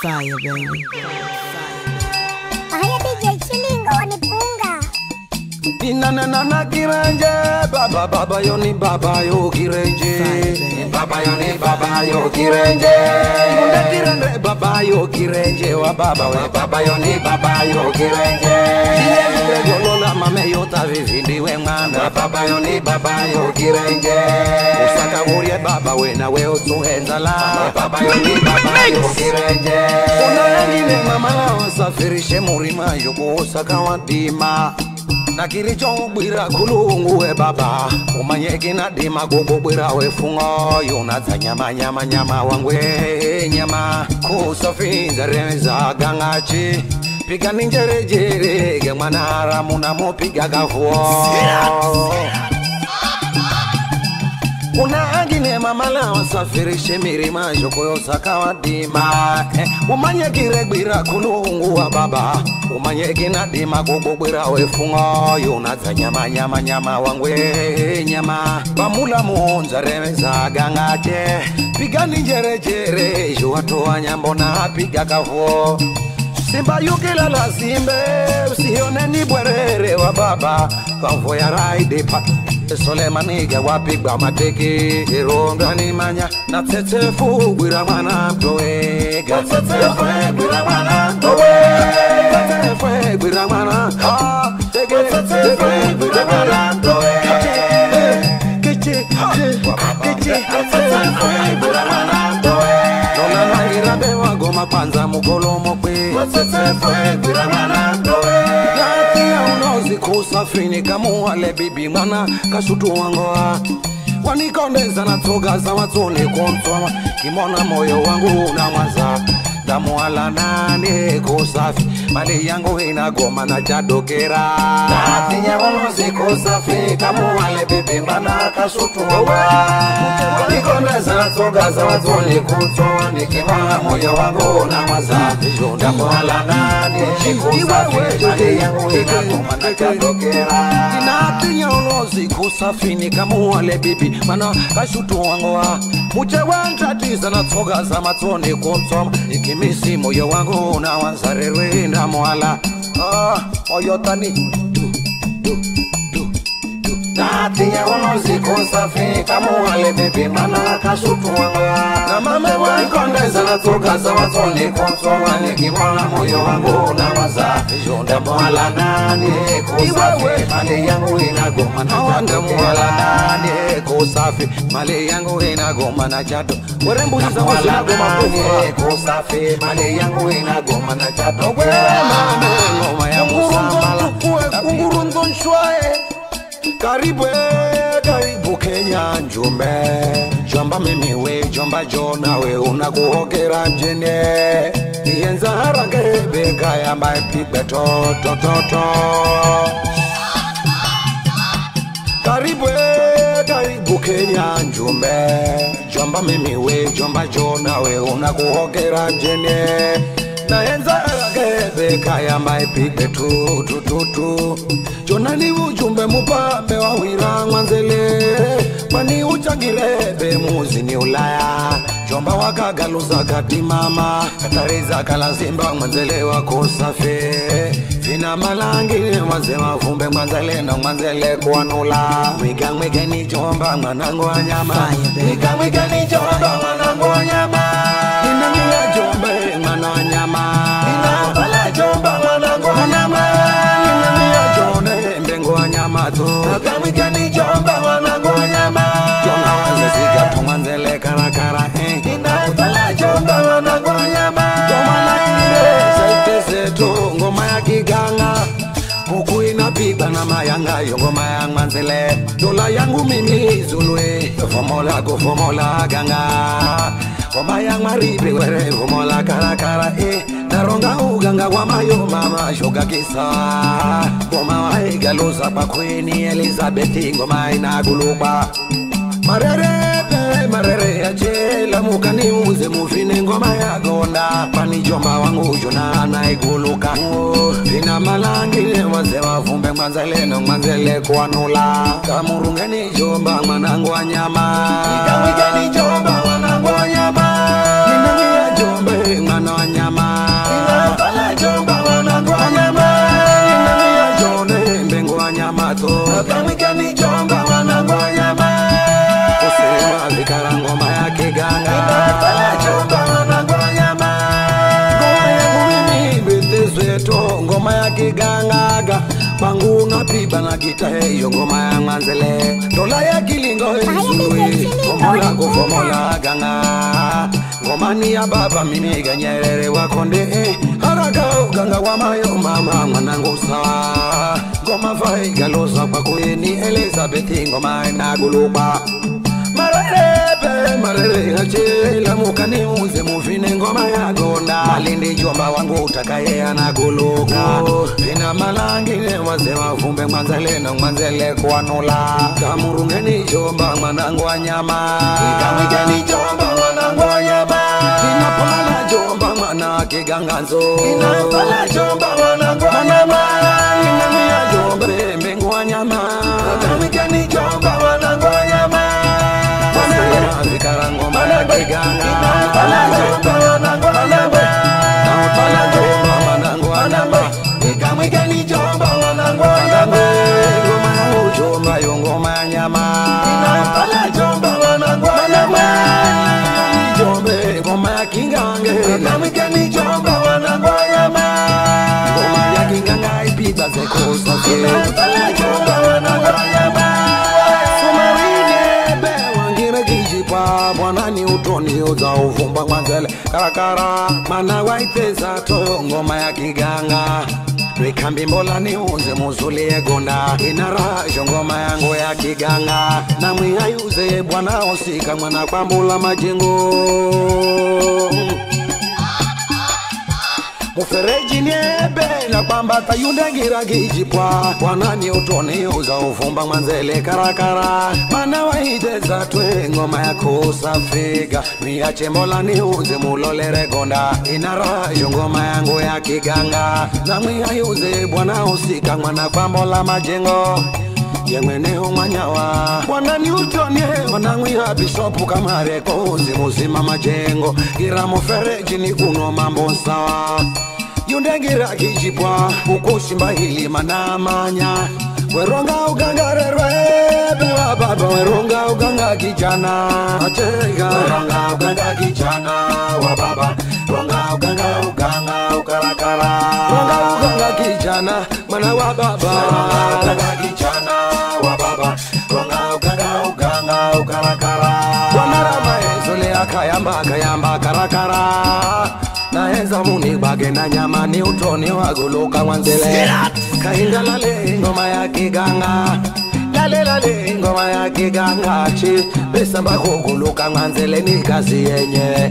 Fire, baby. Haya DJ Chilingo wanipunga. Inanana kirenje, baba yo ni baba yo kirenje. Baba yo ni baba yo kirenje. Yunde kirenje baba yo kirenje wa baba we baba yo ni baba yo kirenje. Yunde yolola mame yo tavivindi we mwana baba yo ni baba yo kirenje. Usaka urie baba we na we utuhenza la baba yo ni baba yo kirenje. Unayangine mama la usafirishe murima yuko usaka wadima. Nakiri chobwira kulungu we baba umanyeki na dima gugubwira we fungo yunaza nyama wangwe nyama kusafinza reza gangachi piga ninjerejere ge mwana haramu na mupiga gavuo Unangine mamala wasafirishe mirima joko saka wadima umanyeki regbira kulungu wa baba umanyeki na dima gugubwira we fungo yunaza nyama wangwe nyama bamula muonza remeza gangache piga ninjerejere juwato wa nyambo na piga kavuo Simba yukila la simbe usione ni bwerere wa baba Kamfo ya raide pa Sole maniga wapigwa mateke Ironga ni manya Na tetefu gwira mwana mtoe Tetefu gwira mwana mtoe Tetefu gwira mwana Tetefu gwira mwana mtoe Keche Tetefu gwira mwana mtoe Nona na irabe wagoma kwanza mukolo mokwe Tetefu gwira mwana mtoe Unozi kusafini kamuwale bibi mwana kashutu wangoa Wanikondeza na toga za watone kontwa Kimona moyo wangu unamwaza Damuala nane kusafi Mali yangu inagoma na jadokera Natinya unozi kusafi Kamuwale bibi mwana kashutu wangoa Wanikondeza na toga za watone kontwa Nikimona moyo wangu unamwaza Damuala nane kusafi Mali yangu inagoma na jadokera Natinya unozi kusafi Kamuwale bibi mwana kashutu wangoa Muche wantatiza na toga za matone kontwa Nikimisi moyo wangu unawanza rerenda mwala Oyotani Natinya unozi kusafi Kamuwale bibi mana kashutu wangoa Na mame waikondeza na toga za watone kontwa Nikimona moyo wangu unawanza Jonda mwala nani kusafi Mali yangu inagoma na jato mwala nani kusafi Mali yangu inagoma na jato Werembuliza mwala nani kusafi Mali yangu inagoma na jato Mame ngoma ya musambala Kungurunzo nshwae Karibu Kenya njumbe Jomba mimi we jomba jona we unakuhokera njene Nienza harage beka ya maipigbe to Karibu Kenya njumbe Jomba mimi we jomba jona we unakuhokera njene Naenza harage beka ya maipigbe tu Jona ni ujumbe mupambe wa wira mwanzele Mani uchangirebe muzi ni ulaya Jomba wakagaluza kati mama Katariza kalazimba mwanzele wako safe Fina malangile mwanze mafumbe mwanzele na mwanzele kuanula Mwige ni jomba mwanangu wa nyama Mwige ni jomba mwanangu wa nyama Ninangia jombe mwana wa nyama Ninabala jomba mwanangu wa nyama Akamwika ni jomba wanangu wa nyama Jona wanze siga tumanzele karakara Inautala jomba wanangu wa nyama Joma na ile saite zetu ngoma ya kiganga Kuku inapigwa na mayanga ngoma ya manzele Dola yangu mimi zulwe Fomola ganga Ngoma ya maribe were Fomola karakara Naronga uganga wa mayo mama shoga kisa Ngoma waigaluza pa kweni Elizabeth ngoma inaguluba Marere ya chela mukani uze mufine ngoma ya gonda Pani jomba wangu jona naiguluka Vina malangile waze wafumbe mwanzele na mwanzele kuanula Kamurungeni jomba mwanangu wa nyama Ikamwigeni jomba mwanangu wa nyama Ninangia jombe mwana wa nyama wangu napiba na gita hiyo ngoma ya Manzele dola ya kilingo izui fomola ganga ngoma ni ya baba mimi ganyerere wakonde haraka uganga wa mayo mama mwanangu sawa ngoma vai galoza kwa kuyeni Elizabeth ngoma na guluba marere hache la mukani uze muvine ngoma ya gonda Malindi jomba wangu utakaye anaguluka vina malangine waze wavumbe Manzele kwa nula kamurungeni jomba mwanangu wa nyama kamigeni jomba mwanangu wa nyama inapala jomba mwana kiganganzo inapala jomba mwanangu wa nyama inamia jomba mbengu wa nyama kamigeni jomba mwanangu wa nyama Karango managiganga ikamwigeni jomba wanangu jomba yongoma nyama inapala jomba wanangu jombe ngoma kingange ikamwigeni jomba wanangu nyama ngoma ya kinganga ipita zekosa inapala jomba wanangu nyama Bwana ni utoni uza uvumba Manzele karakara mana waiteza toyo ngoma ya kiganga Rikambi mbola ni unze muzuli gonda inara ngoma yangu ya kiganga na mwihayuze bwana osika mwana kwa mbula majengo Mufereji niebe na kwamba tayundangira gijipwa Bwana ni utoni uza uvumba Manzele karakara mana waiteza twe ngoma ya kusafiga Miache mbola ni uze mulolere gonda inara ngoma yangu ya kiganga na mwihayuze bwana usika mwana kwa mbola majengo Yemene umanyawa Bwana ni utoni wanangwia bishopu kamare kozi muzima majengo Gira mufereji ni kuno mambo sawa Yundengira kijipwa ukushimba hili manamanya Weronga uganga bewa baba weronga uganga kijana Achega weronga uganga kijana wa baba Ronga uganga ukarakara Ronga uganga kijana mana wa baba Ronga kijana wa baba Ronga uganga ukarakara Wanarama ezole akayamba karakara Na enza muni bage na nyama ni utoni waguluka Manzele Kahindalale ngoma ya kiganga Lale ngoma ya kiganga Chi besamba kuguluka Manzele ni kazi yenye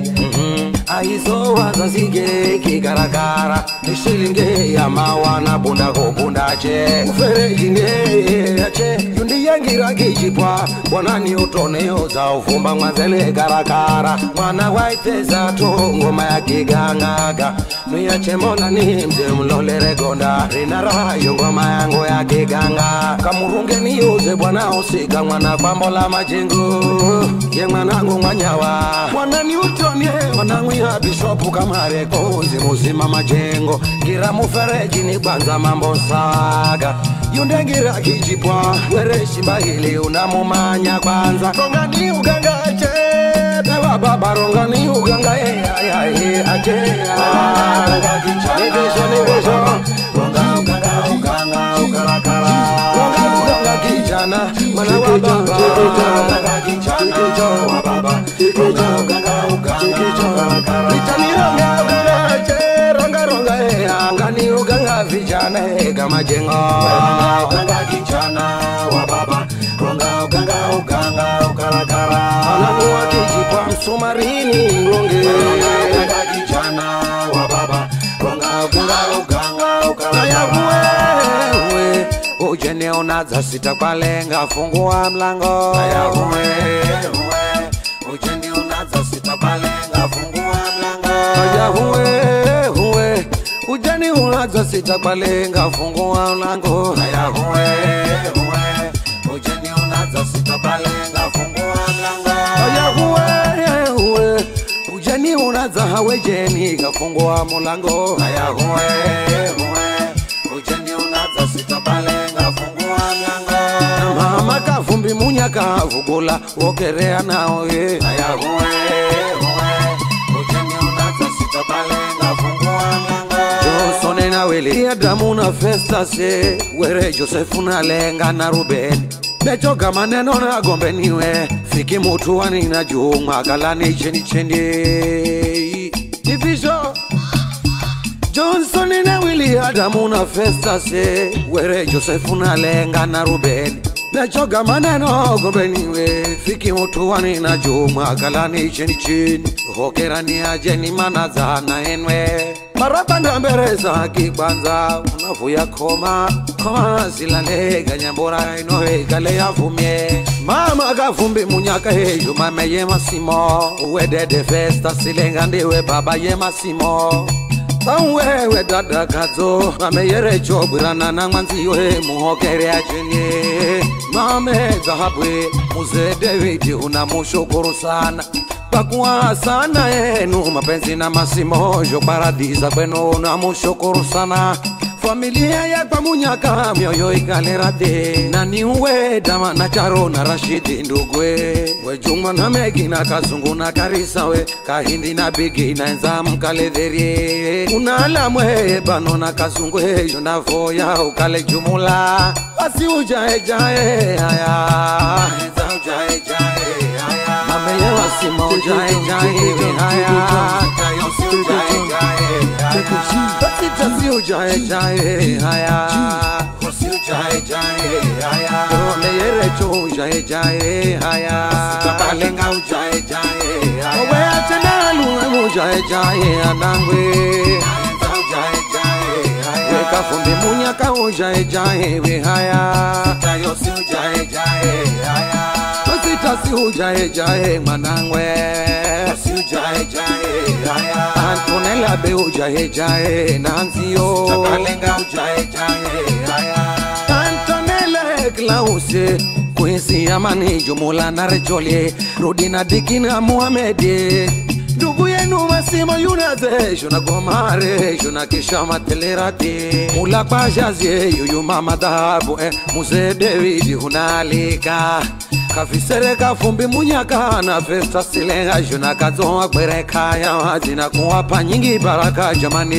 Aizo waza sige kigarakara Nishilinge ya mawana bunda kubunda che Ufereji nge ache Yundi yangira kijipwa Bwana ni utoni uza uvumba Manzele karakara Mwana waiteza tu ngoma ya kiganga Nuyache mola ni mze mlolere gonda Rinara ngoma yangu ya kiganga Kamurunge ni uze bwana usika mwana kwa mbola majengo Ye mwanangu mwanyawa Mwana ni utoni mwanangu ya bishopu kamare kozi muzima majengo Gira mufereji ni kwanza mambo saga Yundengira kijipwa Wereshi mbahili unamumanya kwanza Ronga ni uganga ache Bewa baba ronga ni uganga ache Nigesho Ronga uganga ukarakara Ronga uganga kijana Mana wa baba Ronga kijana wa baba Ronga uganga Itani ronga ache Ronga Angani uganga vijana kama jengo Ronga kijana wa baba Ronga uganga ukarakara Alamu wa kijipwa msumarini ngonge Ronga kijana wa baba Ronga uganga ukarakara Ujene unaza sita kwa lenga fungua mlango Ujene unaza sita kwa lenga fungua mlango Ujani unaza sita kwa lenga fungua mlango Ujani unaza sita kwa lenga fungua mlango Ujani unaza hawe jeni kafungua mlango Ujani unaza sita kwa lenga fungua mlango Mama kavumbi munyaka vugula wokerea nao ye Ujani unaza sita kwa lenga fungua mlango Josone na wili Adamu na Festus were Josefuna lenga na Ruben Bechoka maneno na gombe niwe fiki mutu wani na juma galani cheni Divisho Johnson na Willie Adamu na Festus were Josefuna lenga na Ruben Bechoka maneno gombe niwe fiki mutu wani na juma galani cheni Hokerani ajeni manaza na enwe Marapanda mbereza kikwanza unavuya koma zilale ganyambora inoe gale yavumye Mama gavumbi munyaka heyo mame ye masimo Wedede festa silenga ndiwe baba ye masimo Tanwewe dada kazo mame yere chobirana na mwanzi yohe muhokere ajeni Mame zahabwe muze David unamushukuru sana Pakuwa sana yenu mapenzi na masimojo paradiza kwenu na mushukuru sana Familia ya kwa munyaka mioyo ikalerade Na niwe dama na charo na Rashidi ndugwe Wejuma na Megi na Kazungu na Karisa we Kahindi na Bigi na Enza mkaledheri Unala mwe bano na Kazungu heyo na voya ukale jumula Basi ujae jae haya Enza ujae jae haya Mame ye wasimo ujae jae haya Tayo si ujae jae haya Basi tasi ujae jae haya Hosi ujae jae haya Rome yere cho ujae jae haya Sitabalenga ujae jae haya Owe achenalu ujae jae anangwe Enza ujae jae haya Weka fumbi munyaka ujae jae we haya Tayo si ujae jae haya Tasi ujae jae manangwe Tasi ujae jae haya Antonella be ujae jae nanzio Tabalenga ujae jae haya Antonella Klause Kwesi amani jumula na rejole Rodina Dikina Muhamedi Ndugu yenu masima yunaze Shuna gomare Shuna kisha matelerati Mula pashazie Yuyu mama dhabu Muse David hunalika Kafisere kafumbi munyaka na Festa silenga juna kazo akbereka ya wajina kuwapa nyingi baraka jamani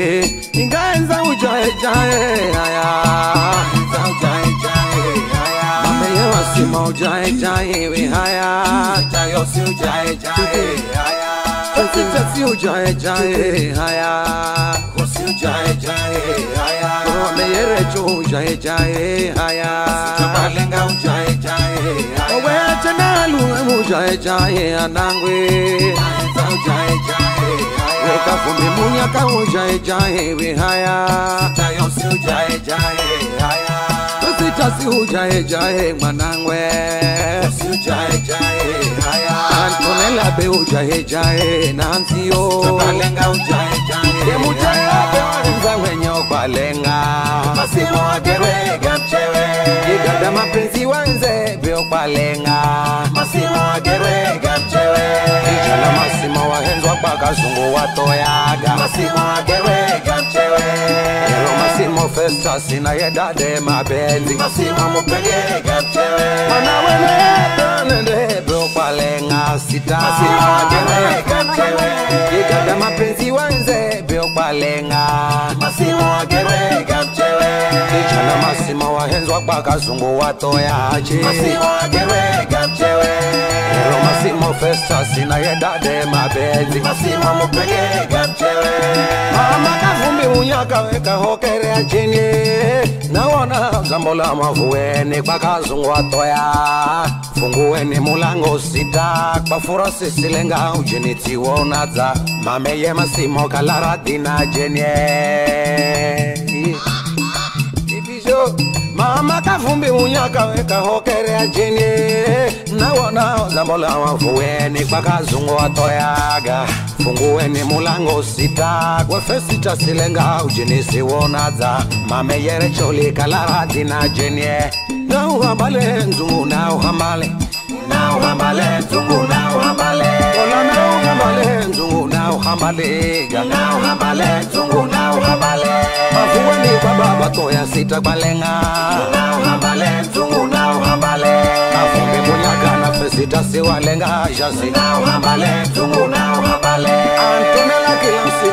Ingaenza ujae jae haya Inza ujae jae haya Mame ye wasima ujae jae we haya Tayo si ujae jae haya Tasi ujae jae haya Hosi ujae jae haya Rome yere cho ujae jae haya Sitabalenga ujae jae haya Owe achenalu ujae jae anangwe Enza ujae jae haya Weka fumbi munyaka ujae jae we haya Tayo si ujae jae haya Tasi ujae jae manangwe Hosi ujae jae haya Antonella be ujae jae nanzio Tabalenga ujae jae Ye mujae be wanza wenyo balenga Masimo agewe gamchewe Igada mapenzi wanze be balenga Masimo agewe gamchewe Ijala masimo wahenzwa baka zungu watoyaga Masimo agewe gamchewe Yelo masimo festa sina yedade mabenzi Masimo mupege gamchewe Manawele nende be balenga sita Masimo agewe gamchewe Igada mapenzi wanze be balenga Masimo agewe gamchewe Ijala masimo wahenzwa baka zungu watoyaji Masimo agewe gamchewe Yelo masimo festa sina yedade mabenzi Masimo mupege gamchewe Mama kafumbi unyaka weka hokere ajini Naona zambola mavueni kwa kazungu watoya Fungueni mulango sita kwa furasi silenga ujiniti wonaza Mame ye masimo kalara dina jenye Ibisho Mama kafumbi unyaka weka hokere ajini Naona zambola mavueni kwa kazungu watoyaga Fungueni mulango sita kwa fesita silenga ujinisi wonaza Mame yere choli kalara dina jenye Na uhambale nzungu na uhambale Na uhambale nzungu na uhambale Ola na uhambale nzungu na uhambale Na uhambale nzungu na uhambale Mafuweni kwa baba toya sita balenga Na uhambale nzungu na uhambale Afumbi munyaka na fesita siwalenga jasi Na uhambale nzungu na uhambale Antonella kila siku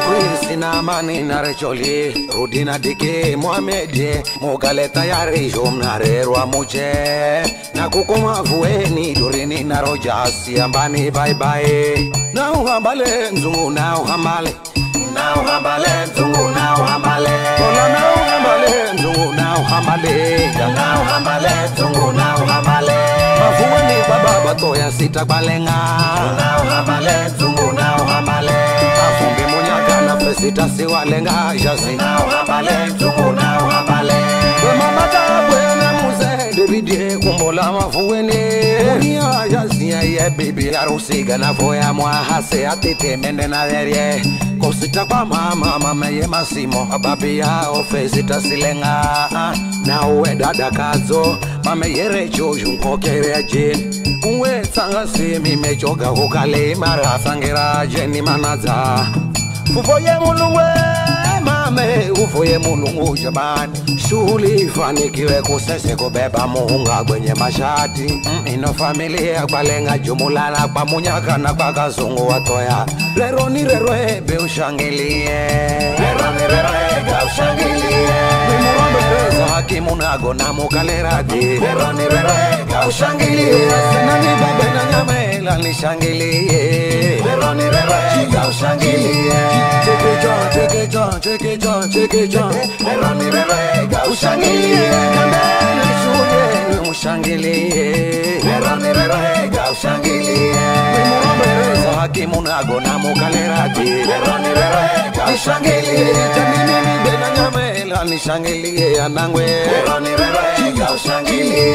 sina amani na recholi Rudina dike Mohamedi Mugale tayari jomnarerwa muche Na kukoma vueni durini na rojasi ambani bye bye Na uhambale nzungu na uhambale Na uhambale nzungu na uhambale Kola na uhambale nzungu na uhambale Na uhambale nzungu na uhambale Mafueni baba batoya sita balenga Na uhambale nzungu na uhambale Afumbi munyaka na fesita siwalenga Jasi na uhambale nzungu na uhambale Mama tabwe na muze Davidie kumbola mafueni Munia jasi ya ye baby Arusiga na foya mwahase atite mende na derye Kosita kwa mama ye masimo Ababi ya ofesita silenga Na uwe dada kazo Mame yere choju mpokere jin Uwe tanga simi mechoga hukale Mara sangira jeni manaza Ufoye mulungwe mame Ufoye mulungu jamani Shuli fanikiwe kusese kubeba muunga kwenye mashati Ino familia kwa lenga jumulana kwa munyaka na kwa kazungu watoya Lero ni rero ebe ushangilie Lero ni rero ebe ushangilie Mimurombe pesa hakimu nago na mukaleradi Lero ni rero ebe ushangilie Nani babe na nyamela nishangilie Lero ni rero ebe ushangilie Cheke John Lero ni rero ebe ushangilie Kandele shuye ushangilie Lero ni rero ebe ushangilie Mimurombe hakimu nago na mukaleradi Lero ni rero ebe ushangilie Chanini bena nyamela nishangilie anangwe Lero ni rero ebe ushangilie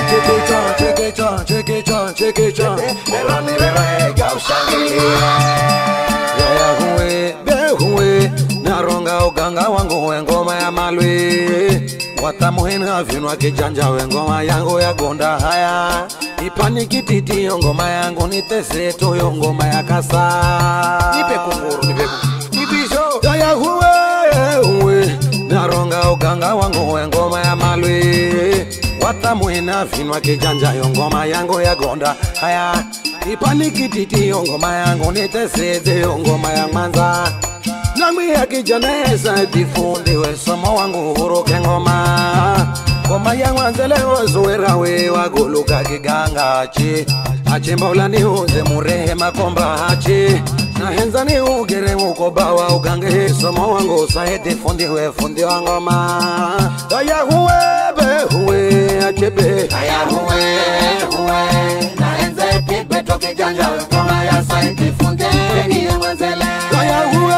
Cheke John Lero ni rero ebe ushangilie Ya huwe behuwe Naronga uganga wangu wengoma ya malwe Watamuhena vinwa kijanja wengoma yangu ya gonda haya Ipani kititi ngoma yangu nitese toyo ngoma ya kasa Nipe kunguru nipe Nipisho Ya huwe Naronga uganga wangu wengoma ya malwe Watamuhena vinwa kijanja ngoma yangu ya gonda haya Ipani kititi ngoma yangu nitese ngoma ya manza Nami ya kijanesa difundi we somo wangu huruke ngoma Ngoma ya mwanzele wazuera we waguluka kiganga Achimba ulani uze murehe makomba hachi Na henza ni ugere ukobawa ugange somo wangu sahe fundi wa ngoma Aya huwe be huwe achebe Aya huwe Na henza pipe toke janja ngoma ya sahe fundi ni ya mwanzele Aya huwe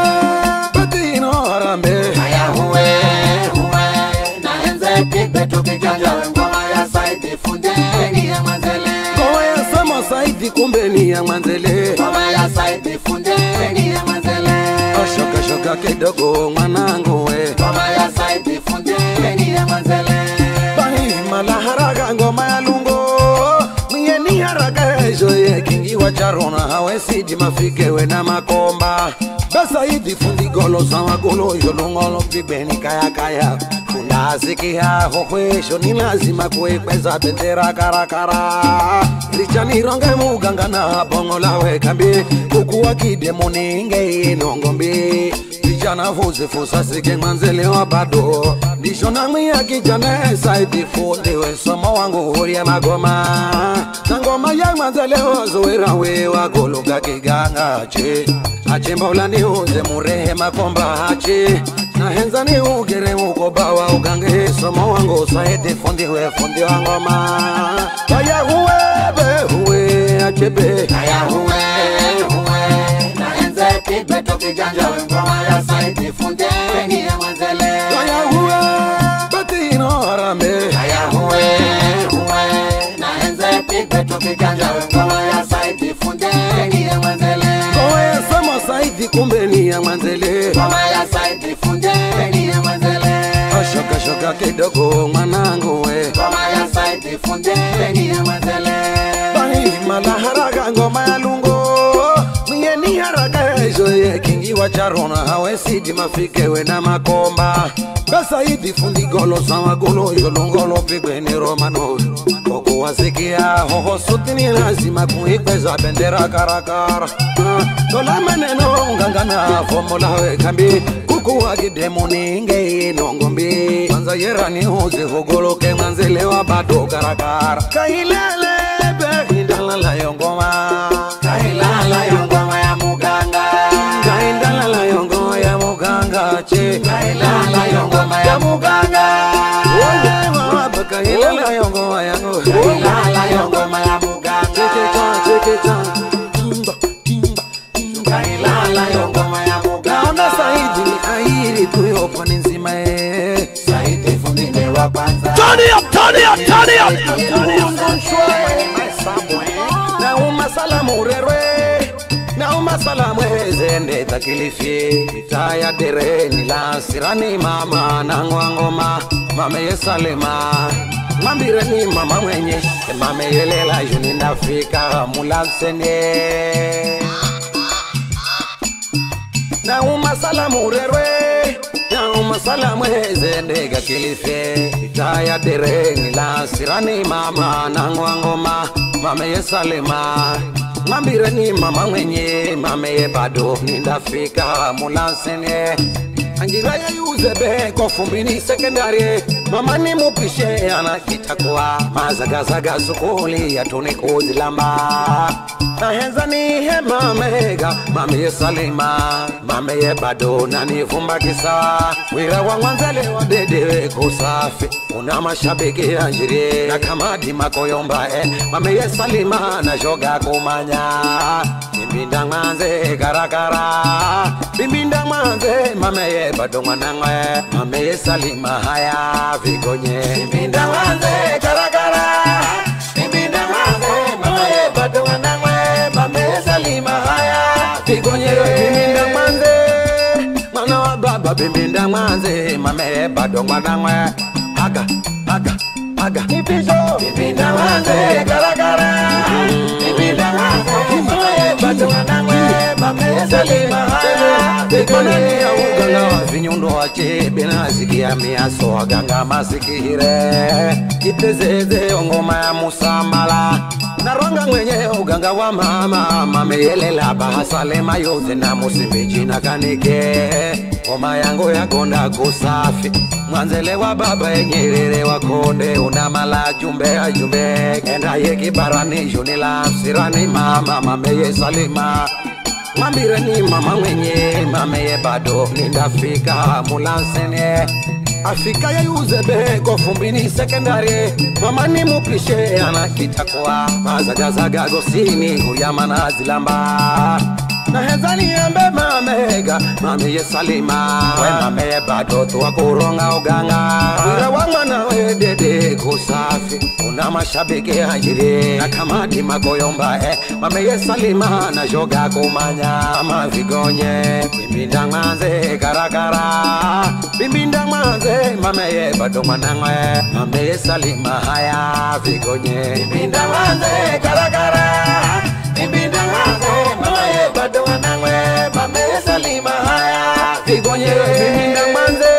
Aya huwe Na henze pipe tukijanja ngoma ya saidi funde ni ya manzele Ngoma ya sama saidi kumbe ni ya manzele Ngoma ya saidi funde ni ya manzele Shoka kidogo mwanangu we Ngoma ya saidi funde ni ya manzele Bani mala haraka ngoma ya lungo Mie ni haraka ejo kingi wa charona hawesi mafike we na makomba Basa hidi fundi golo sama golo yolongolo bibeni kaya Funda sikia hokwesho ni lazima kuekweza bendera karakara Richani ronge muganga na bongo lawe kambi Kukuwa kidemoni inge inongombi Vijana fusa sike manzele wa bado Nisho nami ya kijane saidi fundi we somo wangu hurie magoma Nangoma ya manzele wazoera we wagoluga kiganga Achimba ulani uze murehe makomba hachi Na henza ni ugere ukobawa ugange somo wangu saidi fundi wa ngoma Aya huwe be huwe achebe Aya huwe Na henza pipe toki janja ngoma ya saidi fundi ni ya mwanzele Aya huwe batino harambe Aya huwe Na henza pipe toki janja ngoma ya saidi fundi ni ya mwanzele Saidi kumbe ni ya manzele Ngoma ya saidi funde ni ya manzele Shoka kidogo mwanangu we Ngoma ya saidi funde ni ya manzele Bani mala haraka ngoma ya lungo Mie ni haraka ejo ye kingi wa charona hawe sidi mafike we na makomba Basa hivi fundi golo sama golo yolongolo pigwe ni romano Koko wasikia hoho suti ni lazima kuikweza bendera karakara Tola maneno ungangana formula we kambi Kuku waki demoni inge nongombi Manza yera ni hozi hogolo ke manzelewa bado karakara Kailele Kaindala yongoma Kailala yongoma ya muganga Kaindala yongoma ya muganga che Kailala yongoma ya muganga Kailala yongoma ya muganga Kailala yongoma ya muganga Kailala yongoma ya muganga Naona Saidi ni airi tuyopo ni nzima Saidi fundi ni wapanza Turn it up, turn it up, turn it up, turn it up. Na umasalamu rerwe Na umasalamu zende takilifie Itaya dere nila sirani mama Nangwa ngoma mame yesalema Mambire ni mama mwenye Mame yelela juninda fika mulaksene Na umasalamu rerwe Na umasalamu zende takilifie Itaya dere nila sirani mama Nangwa ngoma mame yesalema Mambire ni mama mwenye mame bado nindafika mulansene Angira ya yuzebe kofumbini sekendari Mama ni mupishe anakitakuwa Mazagazaga sukuli ya tunikuzi lamba Na henza ni he mamega Mame yesalema Mame ye bado nanifumba kisa Wira wangwanzele wa dedewe kusafi Una mashabiki anjiri Na kamadi makoyomba Mame yesalema na joga kumanya Bimbinda manze karakara Bimbinda manze mame ye bado mwanangwe Mame yesalema haya vigonye Bimbinda manze karakara Bimbinda manze mame ye bado mwanangwe Mame yesalema haya vigonye Bimbinda manze Mwana wa baba bimbinda manze Mame ye bado mwanangwe Aga, aga, aga Nipisho Bimbinda manze karakara Bimbinda manze mame ye bado mwanangwe Mame yesalema haya vigonye Vinyundo wache benasikia miaso aganga masikire Kitezeze ongoma ya musambala Naronga mwenye uganga wa mama Mame yelela bahasalema yoze na musimeji na kanike Ngoma yango ya gonda kusafi Mwanzele wa baba enyerere wa konde Unamala jumbe ajumbe Enda yeki barani junila sirani mama Mame yesalema Mambire ni mama mwenye mame ye bado nindafika mulansene Afika ya yuzebe kofumbini sekendari Mama ni mupishe anakitakuwa Mazagazaga gosini huyamana zilamba Na hezani embe mamega Mame yesalema We mame ye bado tuwa kuronga uganga Wira wangwana we dede kusafi Una mashabiki hajiri Na kamadi makoyomba Mame yesalema na joga kumanya Mama vigonye Bimbinda manze karakara Bimbinda manze mame ye bado mwanangwe Mame yesalema haya vigonye Bimbinda manze karakara Bimbinda manze mame ye bado mwanangwe Mame yesalema haya vigonye Bimbinda manze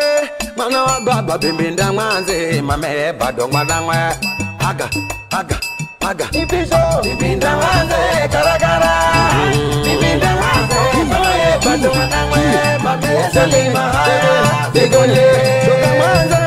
Mwana wa baba bimbinda manze Mame ye bado mwanangwe Aga, aga, aga Nipisho Bimbinda manze karakara Bimbinda manze mame ye bado mwanangwe Mame yesalema haya vigonye Shoka manze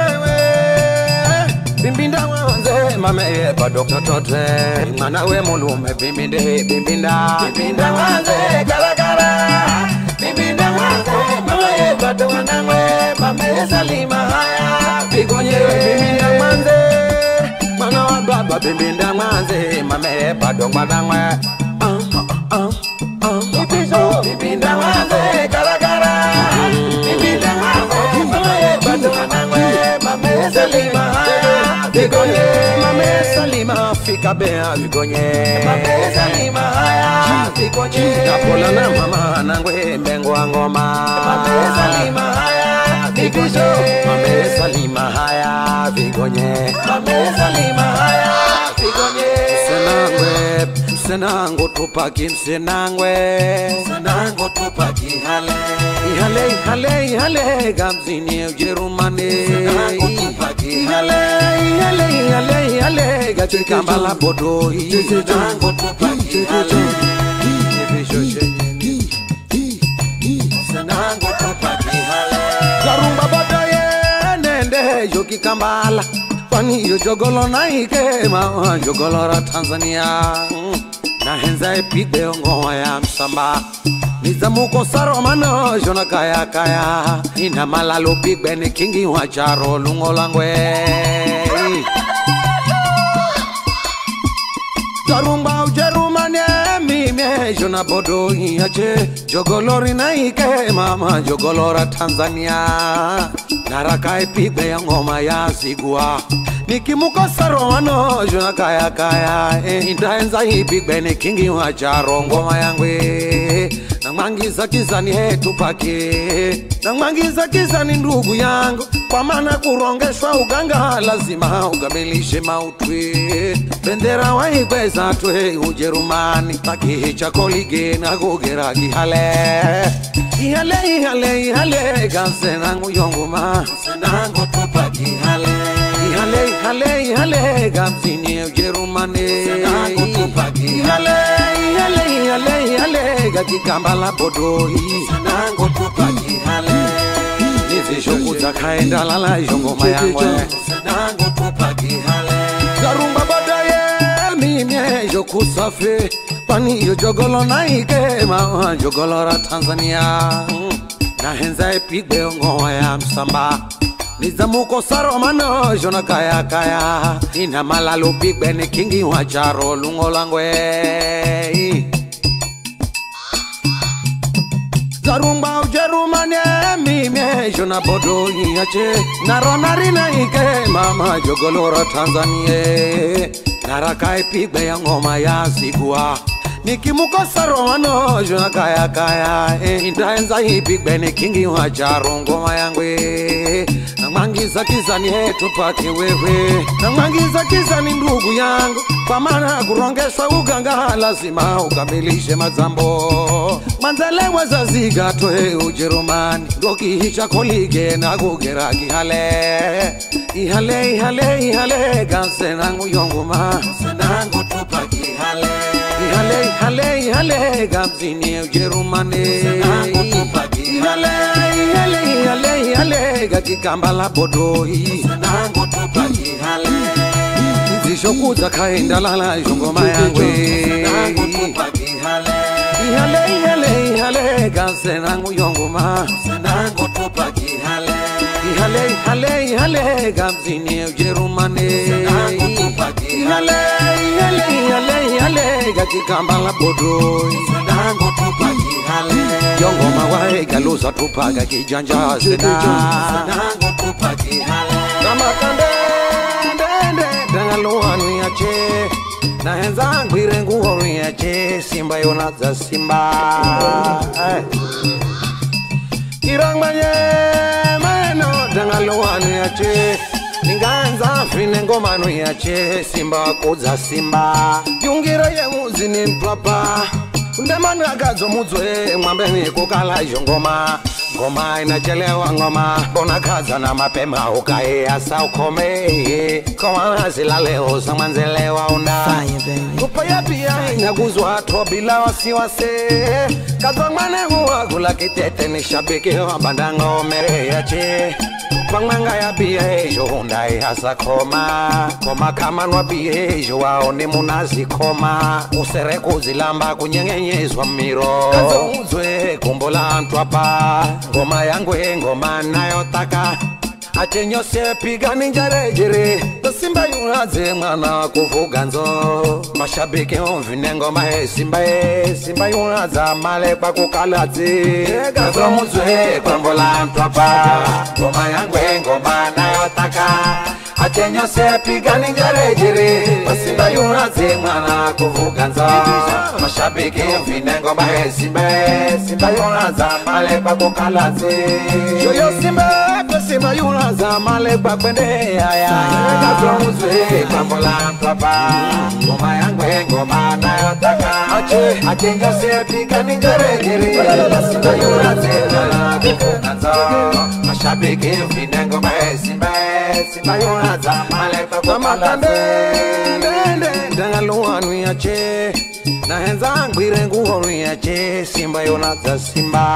Bimbinda manze mame ye bado totote Mwana we mulume bimbinde bimbinda Bimbinda manze karakara Bimbinda manze mame ye bado mwanangwe Mame yesalema haya vigonye Bimbinda manze Mwana wa baba bimbinda manze Mame ye bado mwanangwe Nipisho Bimbinda manze karakara Bimbinda manze mame ye bado mwanangwe Mame yesalema haya vigonye Mame yesalema fika bea vigonye Mame yesalema haya vigonye Kapola na mama nangwe mbengo wa ngoma Mame yesalema haya vigonye Mame yesalema haya vigonye Mame yesalema haya vigonye Senangwe Msenango tupaki msenangwe Msenango tupaki hale Ihale gamzini Ujerumani Msenango tupaki hale Gachikambala bodo Msenango tupaki hale Msenango tupaki hale Zarumba bodoye nende Yoki kambala Pani yo jogolo na ikema Jogolo ra Tanzania Na henza epide ngoma ya msamba Nizamuko saromano Jona kaya Ina malalo big ben kingi wacharo Lungolangwe Zarumba Ujerumani Mime Jona bodo iache Jogolori na ikema Jogolo ra Tanzania Naraka epide ya ngoma ya sigua Nikimukosa romano jona kaya Indaenza big ben kingi wacharo ngoma yangwe Nangmangiza kizani tupake Nangmangiza kizani ndugu yangu Kwa maana kurongeshwa uganga lazima ukamilishe mautwe Bendera waikweza twe Ujerumani Taki chakolige na gogera gihale Ihale Gansenangu yonguma Senango tupaki hale Ihale gamzini Ujerumani Senango tupaki hale Gachikambala bodo Senango tupaki hale Nizishokuza kaenda lala yongoma yangwe Senango tupaki hale Zarumba bodoye mimye yokusafe Pani yo jogolo na ikema Jogolo ra Tanzania Na henza epigbe ngoma ya msamba Nizamuko saromano jona kaya Ina malalo big ben kingi wacharo Lungolangwe Zarumba Ujerumani mime jona bodo iache Naronari na ikema Jogolo ra Tanzania Naraka epigbe ya ngoma ya sigua Nikimukosa romano jona kaya Indaenza big ben kingi wacharo ngoma yangwe Nangmangiza kizani tupaki wewe Nangmangiza kizani ndugu yangu Kwa maana kurongeshwa uganga lazima ukamilishe mazambo Manzele wazaziga twe Ujerumani Goki hicha kolige na gogera gihale Ihale Gansenangu yonguma Senango tupaki hale Ihale gamzini Ujerumani Senango tupaki hale Gachikambala bodo Senango tupaki hale Nizishokuza kaenda lala yongoma yangwe Senango tupaki hale Ihale Gansenangu yongoma Senango tupaki hale Ihale gamzini Ujerumani Senango tupaki hale Gachikambala bodo Senango tupaki hale Yongoma wae galuza tupaga kijanja sena Senango tupaki hale Namakande Dangaluhanu yache Na henza ngwire nguhonu yache Simba yonaza simba Irangmanye Maeno Dangaluhanu yache Ninganza fine ngomanu yache Simba kuza simba Yungira ye muzini mpapa Ndemani agazo muzwe Mwambeni kukala yongoma Ngoma inachelewa ngoma Bona kaza na mapema ukae asa ukome Kwa zilaleo samanzelewa una Kupaya pia inaguzwa to bila wasiwase Kaza mwane huwa gula kitete ni shabiki wa bandango mere yache Pangmanga ya bihejo hundai hasa Koma kama nwa bihejo waone munazi koma Usereko zilamba kunyengenyezwa miro Kaza uzwe kumbola antwapa Ngoma yangwe ngoma nayotaka Achenyose pigani njarejere Simba yunaze mwana kufuga nzo Mashabiki mvine ngoma Simba yunaza male kwa kukalazi Kazo muzwe kwambola ntwapa Ngoma yangwe ngoma nayotaka Achenyose pigani njarejere Simba yunaze mwana kufuga nzo Mashabiki mvine ngoma Simba yunaza male kwa kukalazi Yoyo Simba Simba yunaza male kwa kwende ya Kato mzwe kwa mbola mpapa Ngoma yangwe ngoma nayotaka Ache njose pika ninjere Simba yunaze nala kufunganzo Mashabiki ufine ngoma Simba yunaza male kwa kwende Dangaluanu ya che Na henza ngwire nguhonu ya che Simba yunaza Simba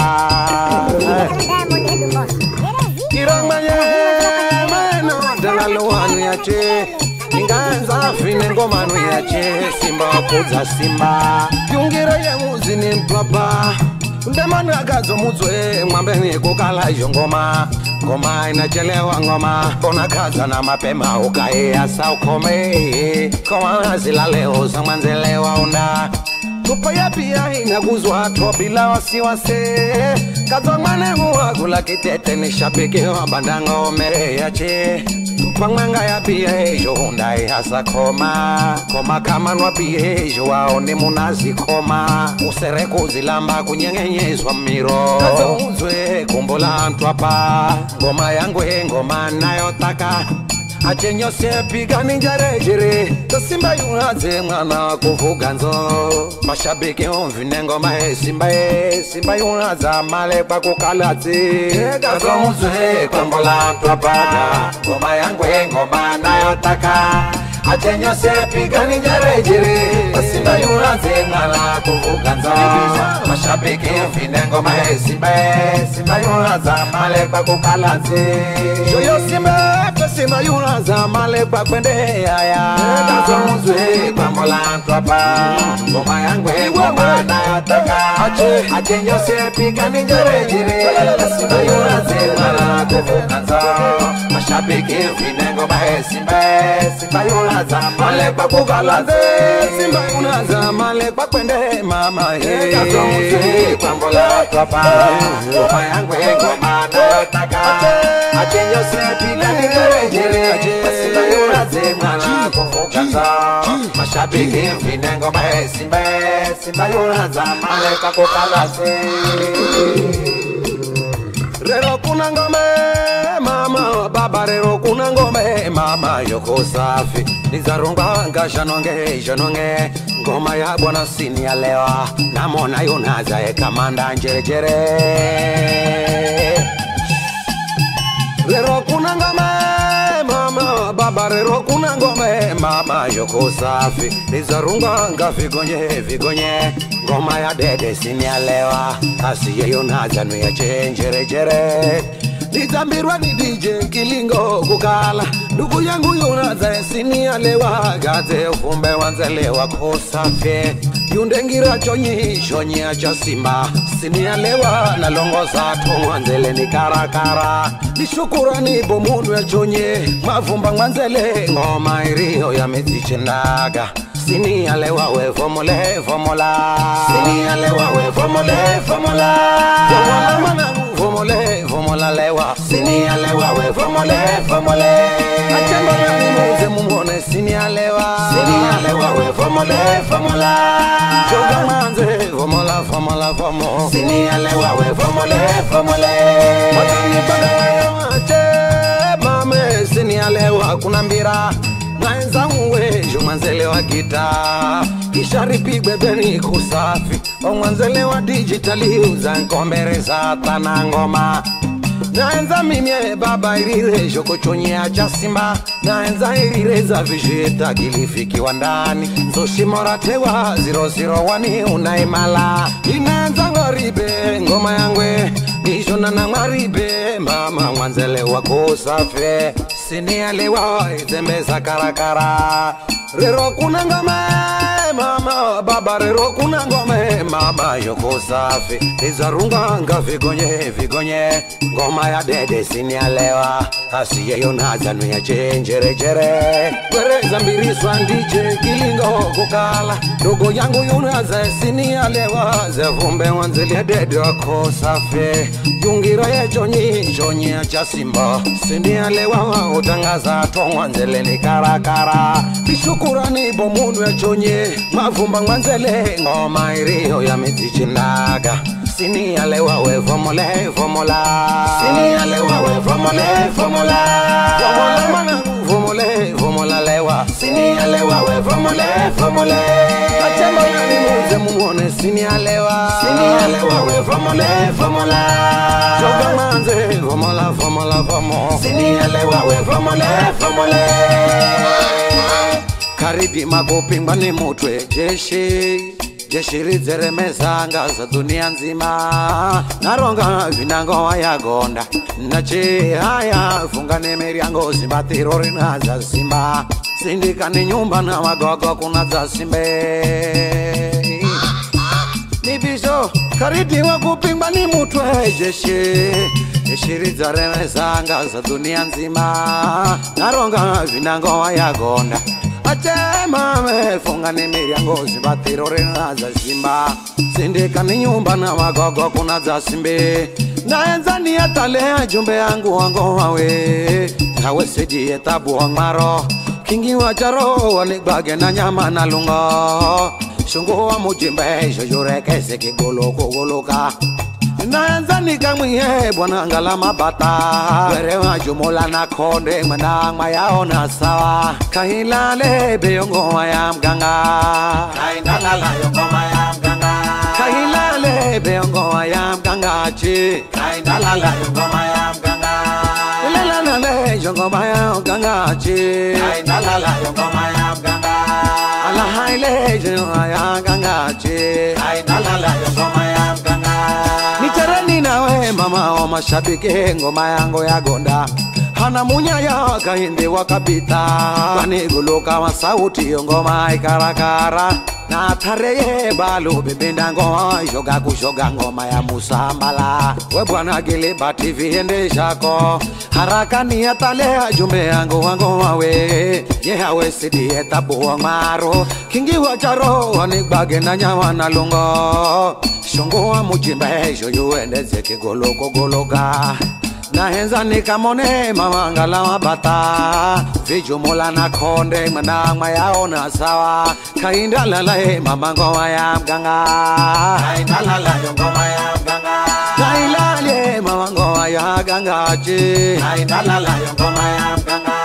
Kirangmanye mano Dangaluanu ya che Inganza fine ngomanu ya che Simba wakuza Simba Yungira ye muzini mpapa Ndemanu agazo muzwe Mwambeni kukala iyo ngoma Ngoma inachelewa ngoma Kona kaza na mapema ukae asa ukome Kwa zila leo samwanzelewa una Tupaya pia inaguzwa bila wasiwase Kaza mwane muagula kitete ni shabiki wa bandanga omere ya che Tupanganga ya pia ejo hundai hasa koma Koma kama nwa pia ejo waone munazi koma Usere kuzilamba kunyengenyezwa miro Kaza uzwe kumbola ntwapa Ngoma yangwe ngoma nayotaka Ache nyose pika ninjarejere Simba yunaze mwana kufuga nzo Mashabiki umvine ngoma Simba yunaza male pa kukalazi Kazo muzwe kwa mbola mpapata Ngoma yangwe ngoma nayotaka Ache nyose pika ninjarejere Simba yunaze mwana kufuga nzo Mashabiki umvine ngoma Simba yunaza male pa kukalazi Joyo Simba yunaza male kwa kwende ya Kazo muzwe kwa mbola ntwapa Ngoma yangwe ngoma nayotaka Ache nyose pika ninjarejere Simba yunaze mwana kufuganza Mashabiki ufine ngoma Simba yunaza male kwa kukalaze Simba yunaza male kwa kwende mama Kazo muzwe kwa mbola ntwapa Ngoma yangwe ngoma nayotaka Ache nyose pika ninjarejere Simba yunaze mwana kufuganza Mashabiki ufine ngoma Simba yunaza male kwa kukalaze Rero kuna ngome mama baba rero kuna ngome mama yoko safi Nizarunga nga janonge Ngoma ya bwana sini ya lewa Namona yunaza kamanda njerejere Rero kuna ngome mama baba rero kuna ngome mama yoko safi Nizarunga nga vigonye Ngoma ya dede sini ya lewa Asiye yunaza nuya chenjerejere Nitambirwa ni DJ Kilingo kukala Ndugu yangu yunaza sini ya lewa Gaze ufumbe wanzelewa kosafi Yundengira shonyi acha Simba Sini ya lewa na longo sato wanzele ni karakara Nishukurani bomundu ya chonye Mavumba wanzele ngoma iriyo ya mezichendaga Sini ya lewa we fomola Sini ya lewa we fomola Fomola manangu fomola lewa Sini ya lewa we fomola Achamba nani muze mumone sini ya lewa we fomola Choga manze fomola Sini ya lewa we fomola Matani badawa ache mame sini ya lewa kuna mbira Naenza uwe jumanzele wa gita Isharipi bebeni kusafi Omwanzele wa digitali uza nkombere za tanangoma Naenza mimye baba irire joko chonye acha Simba Naenza irire za vijeta kilifiki wandani Zoshi moratewa 001 unaimala Inaenza ngoribe ngoma yangwe Nishona na ngaribe mama mwanzele wako safi Sini ya lewa itembeza karakara Rero kuna ngome mama baba rero kuna ngome mama yoko safi Nizarunga nga vigonye Ngoma ya dede sini ya lewa Asiye yunaza nuya chenjerejere Kwereza mbiriswa DJ Kilingo kukala Ndugu yangu yunaza sini ya lewa Zevumbe wanzeli ya dede wako safi Yungira ye chonyi acha Simba Sini ya lewa utangaza tongwanzele ni karakara Nishukurani bomundu ya chonye Mavumba wanzele ngoma iriyo ya mezichendaga Sini alewa we formula, formula. Sini alewa we formula, formula. Formula mana formula, formula lewa. Sini alewa we formula, formula. Achama nani muze muone sini alewa. Sini alewa we formula, formula. Joga manze formula, formula, formula. Sini alewa we formula, formula. Karidi magopimba ni mutwe jeshi rizeremeza ngaza dunia nzima naronga vinango wayagonda nache haya funga nemeri yango zimbatiro rinaza simba sindika ni nyumba na magogo kuna za simbe nibizo karidi magopimba ni mutwe jeshi rizeremeza ngaza dunia nzima naronga vinango wayagonda Achema me funga ni miriango zibatiro renaza simba sindika ni nyumba na magogo kuna za simbe naenza ni atalea jumbe yangu wango wawe hawe sidi etabu wangmaro kingi wacharo wanibage na nyama na lungo shungu wa mujimbe shojureke seki goloka naenza nikamwihe bwana ngala mabata were majumula na konde mwana mayaona sawa kahilale beyongo ya mganga kaindalala yongo ya mganga kahilale beyongo ya mganga chi kaindalala yongo ya mganga lelala yongo ya mganga chi kaindalala yongo ya mganga ala haile yongo ya mganga chi kaindalala yongo ya mganga Nitarani nawe mama wa mashabiki ngoma yangu ya gonda Hana munya ya kahindi wakapita Waniguluka wa sauti ngoma ikarakara Na tareye balu bibinda ngoma Shoga ngoma ya Musambala Webwana Giliba TV ende shako Haraka ni atalea jumbe yangu wangu wawe Yehawe sidi etabu wa maro Kingi wacharo wanibage na nyawa na lungo Shungu wa mujimbe shoyuende zeki goloka Na henza nikamone mamangala mabata Vijumula na konde mwana mayaona sawa Kaindalala mamango ya mganga Kaindalala yongoma ya mganga Kailale mamango ya ganga chi Kaindalala yongoma ya mganga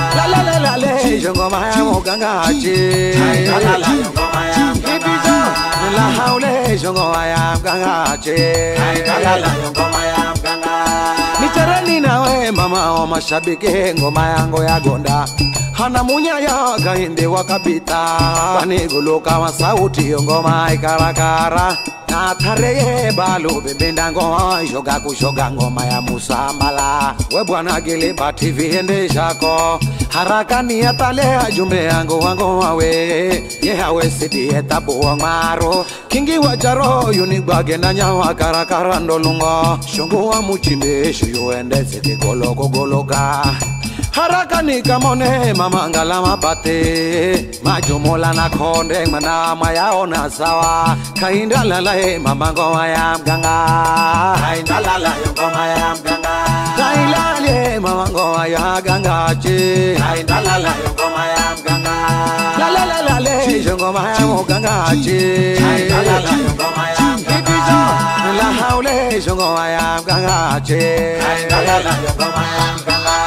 Lalalale yongoma ya mganga chi Kaindalala yongoma ya mganga La haule yongoma ya mganga chi Kaindalala yongoma ya mganga Nitarani nawe mama wa mashabiki ngoma yangu ya gonda Hana munya ya kahindi wakapita Waniguluka wa sauti ngoma ikarakara Na tareye balu bibinda ngoma Shoga ngoma ya Musambala Webwana Giliba TV ende shako Haraka ni atalea jumbe yangu wangu wawe Yehawe sidi etabu wa maro Kingi wacharo yunibage na nyawa karakara ndolungo Shungu wa mujimbe shuyuende sidi goloka Haraka ni kamone mamangala mabate Majumula na konde mana mayaona sawa Kaindalala mamango ya mganga Kaindalala yongoma ya mganga Kailale mamango ya ganga chi Kaindalala yongoma ya mganga Lalalale yongoma ya mganga chi Kaindalala yongoma ya mganga La haule yongoma ya mganga chi Kaindalala yongoma ya mganga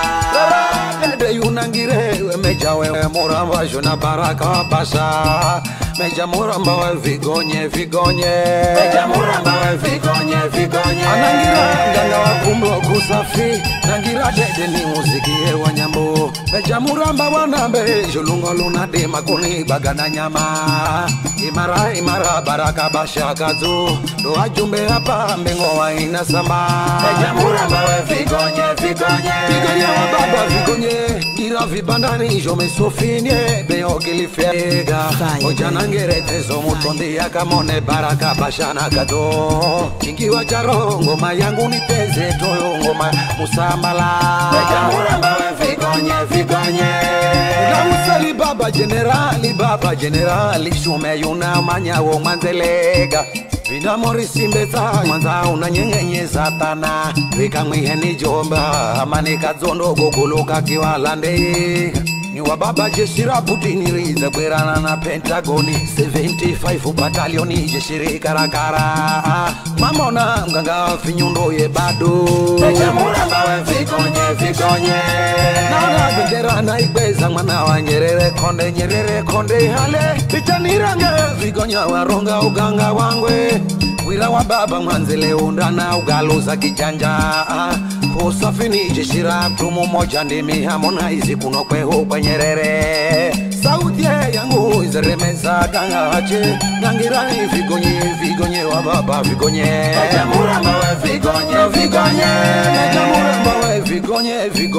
Yunangire mejawe muramba juna baraka basa Meja muramba we vigonye Meja muramba we vigonye Anangira nganga wa kumlo kusafi Nangira dede ni muziki wa nyambo Meja muramba wanambe Julungo luna dema kuni bagana nyama Imara baraka basha kazu Doa jumbe hapa mbengo wa inasamba Meja muramba we vigonye Vigonye wa baba vigonye Gira vibandani jome sofinye Beyo gilifega Ojana ngerete so mutondi ya kamone baraka bashana kato Kingi wacharo ngoma yangu niteze toyo ngoma Musambala Meja muramba we vigonye Ula usali baba generali Shume yuna manya wo manzelega Vina morisi mbeta Mwanza unanyengenye satana Vika mwihe ni jomba Amani kazondo gogoloka kiwalande ni wa baba jeshi la Putin riza berana na Pentagoni 75 batalioni jeshi karakara mama na mganga finyundo ye bado Ejamura bawe figonye na bendera na ibeza mwana wa Nyerere konde hale Ichaniranga figonya waronga uganga wangwe wira wa baba mwanzele undana ugaloza kijanja Kusafini jeshira tumu moja ndimi Harmonize kunokwe hupa Nyerere Sauti yangu izeremeza ganga hache Nangirai figonye wa baba figonye Ejamura mawe figonye Ejamura mawe figonye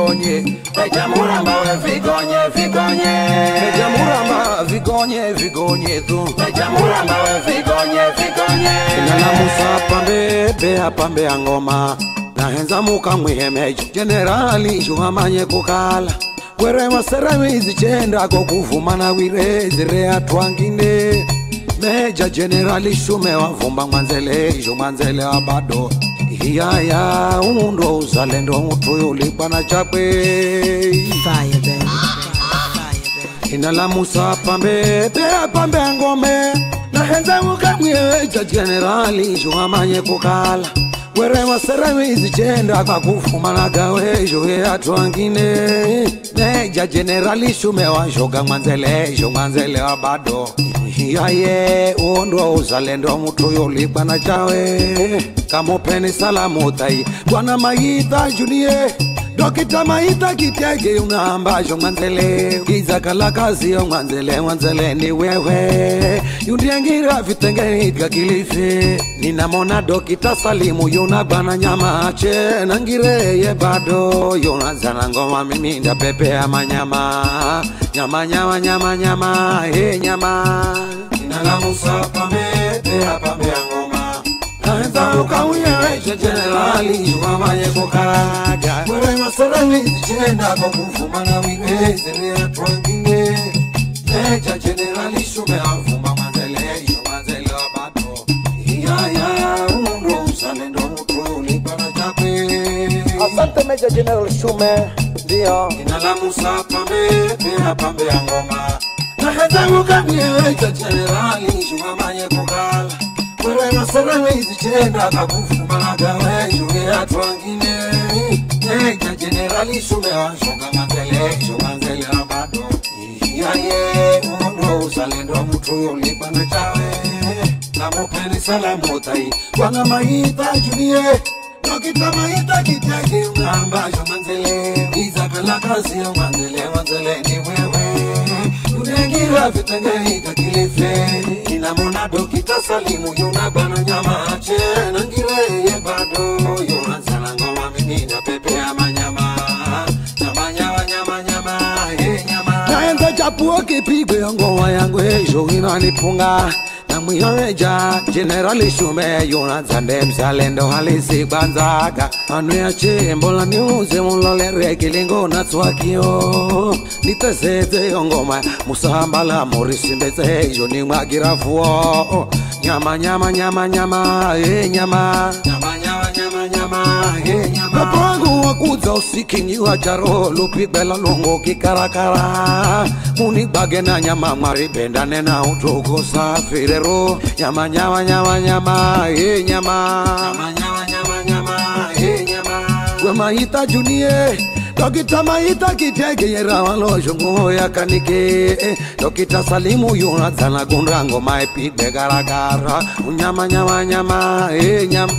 Ejamura mawe figonye Ejamura mawe figonye tu Ejamura mawe figonye Inana musa pambe angoma na henza muka mwihemejo generali juhamanye kukala kwere maseramizi chenda kukuvuma na wirezire atwangine meja generali shume wavumba mwanzele abado hiyaya undo uzalendo mtu ulipa na chakwe Fire baby inala musa pambe angome na henza muka mwihemejo generali juhamanye kukala Were maseramizi chenda kwa kufuma na gawejo ya tuangine Neja generali shume wa shoga mwanzele wa bado Yaye uondo uzalendo mtu yolipa na chawe Kamo peni salamu tai Bwana Maita Junie Dokita Maita kitege unambajo mwanzele Kiza kalakazi yo mwanzele ni wewe Yundiengira vitenge itka kilife Ninamona Dokita Salimu yuna bana nyama ache Nangire ye bado yuna zana ngoma mimi nda pepe ya manyama Nyama he nyama Inala musa pambe ngoma Naenza ukawiye generali juhamanye kukaraga Were maseramizi chenda kukufuma na wirezire atwangine Neja generali shume avuma mwanzele abado Iyaya undo uzalendo mtu ulipa na chakwe Asante Meja General Shume Dio Inala musa pambe angoma Naenza ukawiye generali juhamanye kukala Were maseramizi chenda kakufuma na gawejo ya twangine Neja generali shume wa shoga mwanzele abado Yaye undo uzalendo mtu yolipa na chawe Namo peni salamu tai Bwana Maita Junie Dokita Maita kitege unambajo mwanzele Iza kalakazi ya mwanzele ni wewe Unengira vitenge ika kilife Inamona Dokita Salimu yuna bana nyama ache Nangire ye bado yuna zana ngoma mimi na pepe ya manyama Nyama he nyama Naenza chapuo kipigwe ngoma yangu ejo inanipunga Na mwiyomeja generali shume yuna zande mzalendo halisi banzaga Anu ya chembola niuze mulolere kilingo na twakio Nitezeze yongoma musambala morisi mbeze ejo ni mwagirafuo Nyama he nyama he nyama Kapangu wakuza usikinyi wa jaro lupi bela longo kikarakara Muni bage na nyama maribenda nena utogo safirero Nyama he nyama he nyama We Maita Junie Dokita Maita kitege yera walojo ngoya kanike Dokita Salimu yuna zana gunrango maipide garagara Nyama he nyama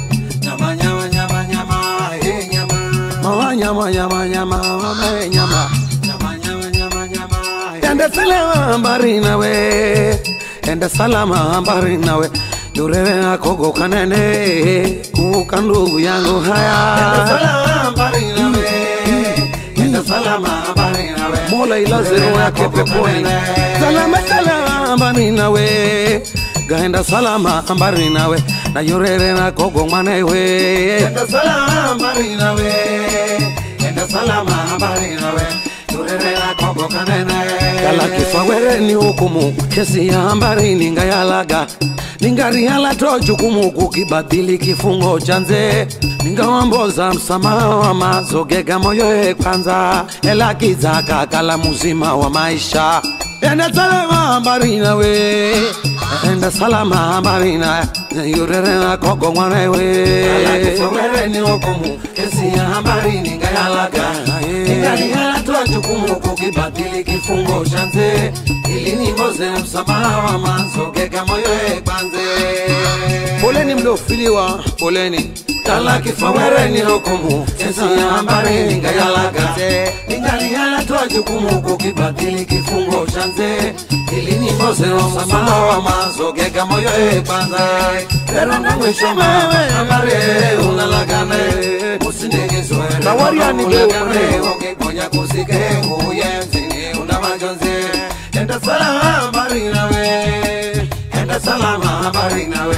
he nyama Mama nyama he nyama Ende salama barina we Ende salama barina we Yurewe na kogo kanene Ukandugu yangu haya Ende salama barina we Ende salama barina we Mola ilaziru yake peponi Salama barina we Gaenda salama barina we Na yurere na kogo manewe Ende salama barina we Ende salama barina we Yurere na kogo kanene Kala kifawere ni hukumu Kesi ya hambari ninga yalaga Ningarihala to jukumu kukibadili kifungo chanze Ningawamboza msamaha wa mazogega moyo kwanza Ela kizaka kala muzima wa maisha Enda salama barina we Enda salama barina Yurere na koko mwanewe Ala kifawere ni okomu Kesi ya barini ngayalaga Ningarihala to jukumu kukibadili kifungo chanze Ili nimboze msamaha wa mazogega moyo kwanza Poleni mlofiliwa, poleni Kala kifawere ni hukumu Kesi ya habari ngayalaga Ningalihala toa jukumu kukibadili kifungo chanze Ili nimboze msamaha wa mazogega moyo kwanza Pero mwisho mawe habari unalagane Usindegezoe Kawariani ulagane Ukiponya kusike Uyenzini unamajonze Enda salama habari nawe Enda salama habari nawe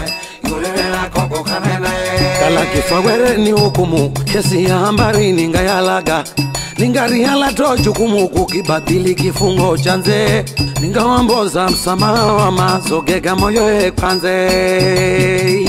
Kala kifawere ni hukumu Kesi ya habari ningayalaga Ningarihala to jukumu kukibadili kifungo chanze Ningawamboza msamaha wa mazogega moyo kwanze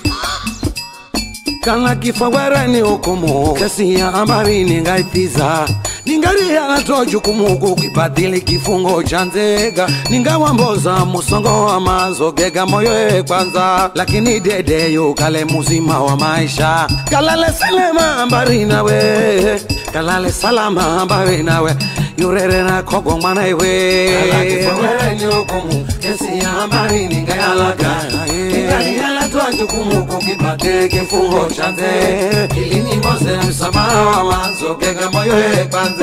Kala kifawere ni hukumu Kesi ya habari ningaitiza Ningarihala to jukumu kukibadili kifungo chanzega Ningawamboza musongo wa mazogega moyo kwanza Lakini dede yo kale muzima wa maisha Kalale salama barina we Kalale salama barina we Yurere na kogo mwanewe Kala kifawere ni hukumu Kesi ya habari ningayalaga Ningarihala to jukumu kukibadili kifungo chanze Ili nimboze msamaha wa mazogega moyo kwanza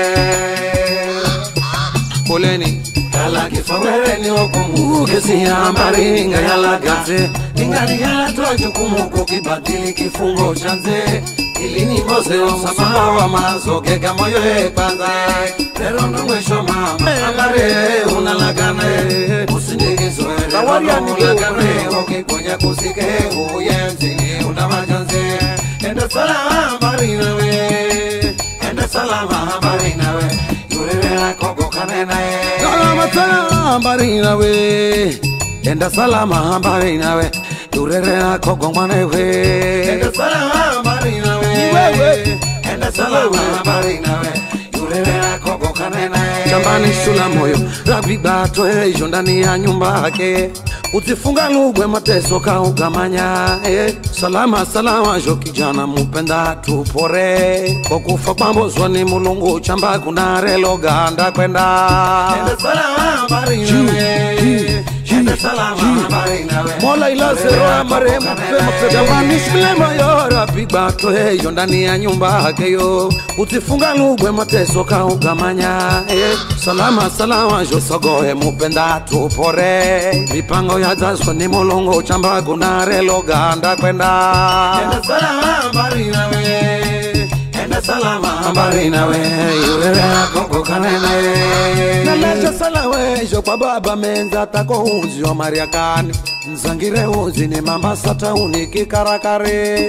Poleni Kala kifawere ni hukumu Kesi ya habari ngayalaga Ningarihala toa jukumu kukibadili kifungo chanze Ili nimboze msamaha wa mazogega moyo kwanza Pero mwisho mama habari unalagane Usindegezoe Kawariani ulagane Ukiponya kusike Uyenzini unamajonze Enda salama habari nawe Enda salama habari nawe Yurere na koko kanenae Salama habari nawe Enda salama habari nawe Yurere na koko mwanewe Enda salama habari nawe Enda salama habari nawe Yurere na koko kanenae Chambani shula moyo Rabiba toejo ndani ya nyumba hake Utifunga lugwe mateso kaugamanya Salama salama jo kijana mupenda tupore Kokufa pambozwa ni mulungu chamba kunare loganda kwenda Enda salama bari nawe Enda salama bari nawe Mola ilase roa maremu kupema Jamani shilema yo Rabiba toejo ndani ya nyumba hake yo Utifunga lugwe mateso kaugamanya Salama salama jo sogohe mupenda tupore Mipango ya zazo ni mulungu chamba kunare loganda kwenda Enda salama bari nawe Enda salama bari nawe Yurere koko kanene Nalesha salawe jo kwa baba menza tako unzi wa mariakani Nzangire unzi ni Mombasa tauni kikarakare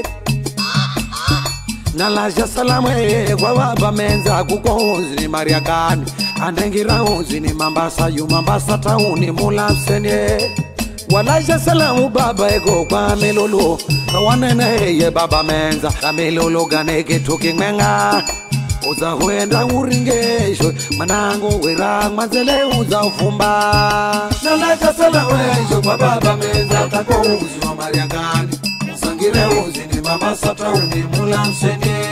Nalaja salamwe kwa baba menza kuko unzi ni mariakani Andengira unzi ni Mombasa yu Mombasa tauni mulamsenye Walaja salamu baba ego kwa melolo Kawanene ye baba menza Kamelolo ganeke tukingmenga Uza huenda uringesho Manango wera mazele uza ufumba Nalaja salamu ejo kwa baba menza Tako uzi wa mariakani Sangire uzi ni Mombasa tauni mulamsenye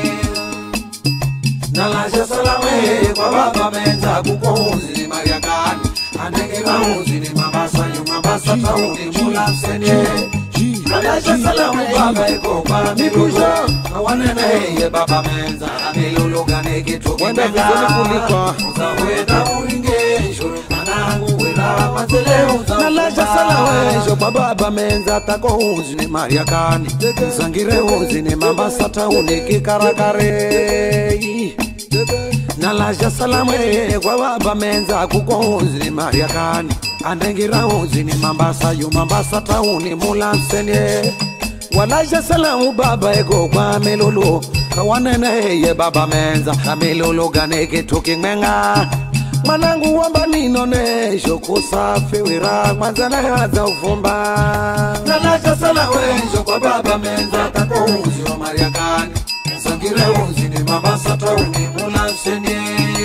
Nalaja salamu kwa baba menza kuko uzi ni mariakani Andengira uzi ni Mombasa yu Mombasa tauni mulamsenye Nalaja salamu baba eko kwa mibujo Kawanene ye baba menza Amelolo ganeke tukingmenga Uza huenda uringesho Manangu wera mazele uza Nalaja salamu ejo kwa baba menza Tako uzi ni mariakani Sangire uzi ni Mombasa tauni kikarakare Nalaja salamu kwa baba menza kuko uzi ni mariakani Andengira uzi ni Mombasa yu Mombasa tauni mulamsenye Walaja salamu baba ego kwa melolo Kawanene ye baba menza Kamelolo ganeke tukingmenga Mwanangu wamba ninonesho kusafi wira mwanzana haza ufumba. Nalacha sala wenjo kwa baba menza tako uzi wa mariakani. Sangire uzi ni mama sata uni mula mseni.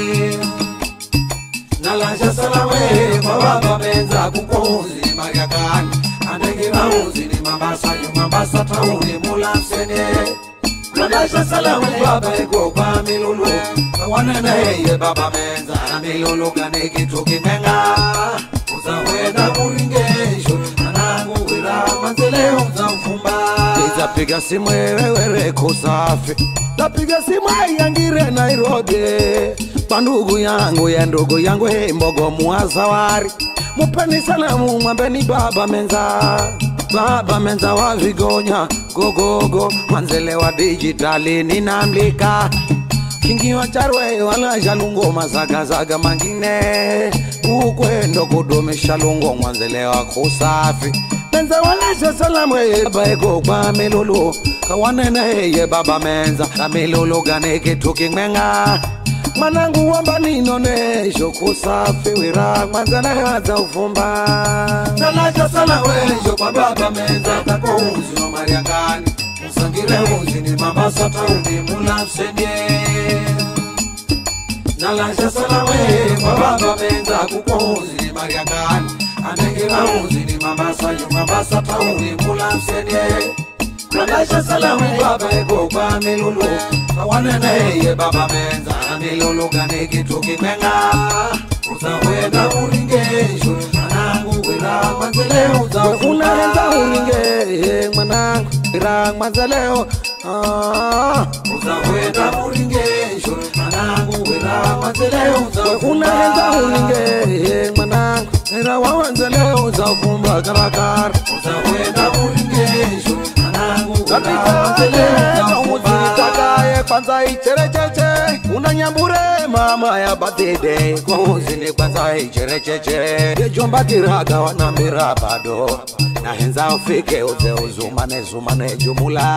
Nalacha sala wenjo kwa baba menza kuko uzi mariakani. Anengira uzi ni mama sata uni mula mseni. Nalacha sala wenjo baba eko kwa milulu. Wanana ye baba menza na milulu kaneki tukimenga. Uzaweda kuringesho anangu wira manzele uzamfumba. Nizapiga simu wewe kusafi. Napiga simu yangire Nairobi. Pandugu yangu ya ndugu yangu mbogo muazawari. Mupeni salamu mwambeni baba menza. Baba menza wa Vigonya gogogo manzele wa digitali ninamlika. Kingi wa charwe wala jalungo mazagazaga mangine. Ukwendo kudumisha lungo mwanzele wa kusafi. Menza wala salamu baba eko kwa milulu. Kawanene ye baba menza na milulu ganeke tukingmenga. Mwanangu wamba ninonesho kusafi wira mwanzana haza ufumba. Nalacha sala wenjo kwa baba menza tako uzi wa mariakani. Musangire uzi ni mama sata uni mula msenye. Nalacha sala wenjo kwa baba menza kuko uzi ni mariakani. Anengira uzi ni mama sata uni mula msenye. Nalacha sala wenjo baba eko kwa milulu. Kawanene ye baba menza na milulu kaneki tukimenga. Uzaweda uringesho anangu wira manzele uzafumba. Unahenza uringe mwanangu wira manzaleo. Uzaweda uringesho anangu wira manzele uzafumba. Unahenza uringe mwanangu wira manzaleo uzafumba karakara. Uzaweda uringesho anangu wira manzaleo uzafumba. Kwanza icherecheche unanyambure mama ya badede kwa uzini kwanza icherecheche yejomba tiraga wanambira bado na henza ufike uze uzumane jumula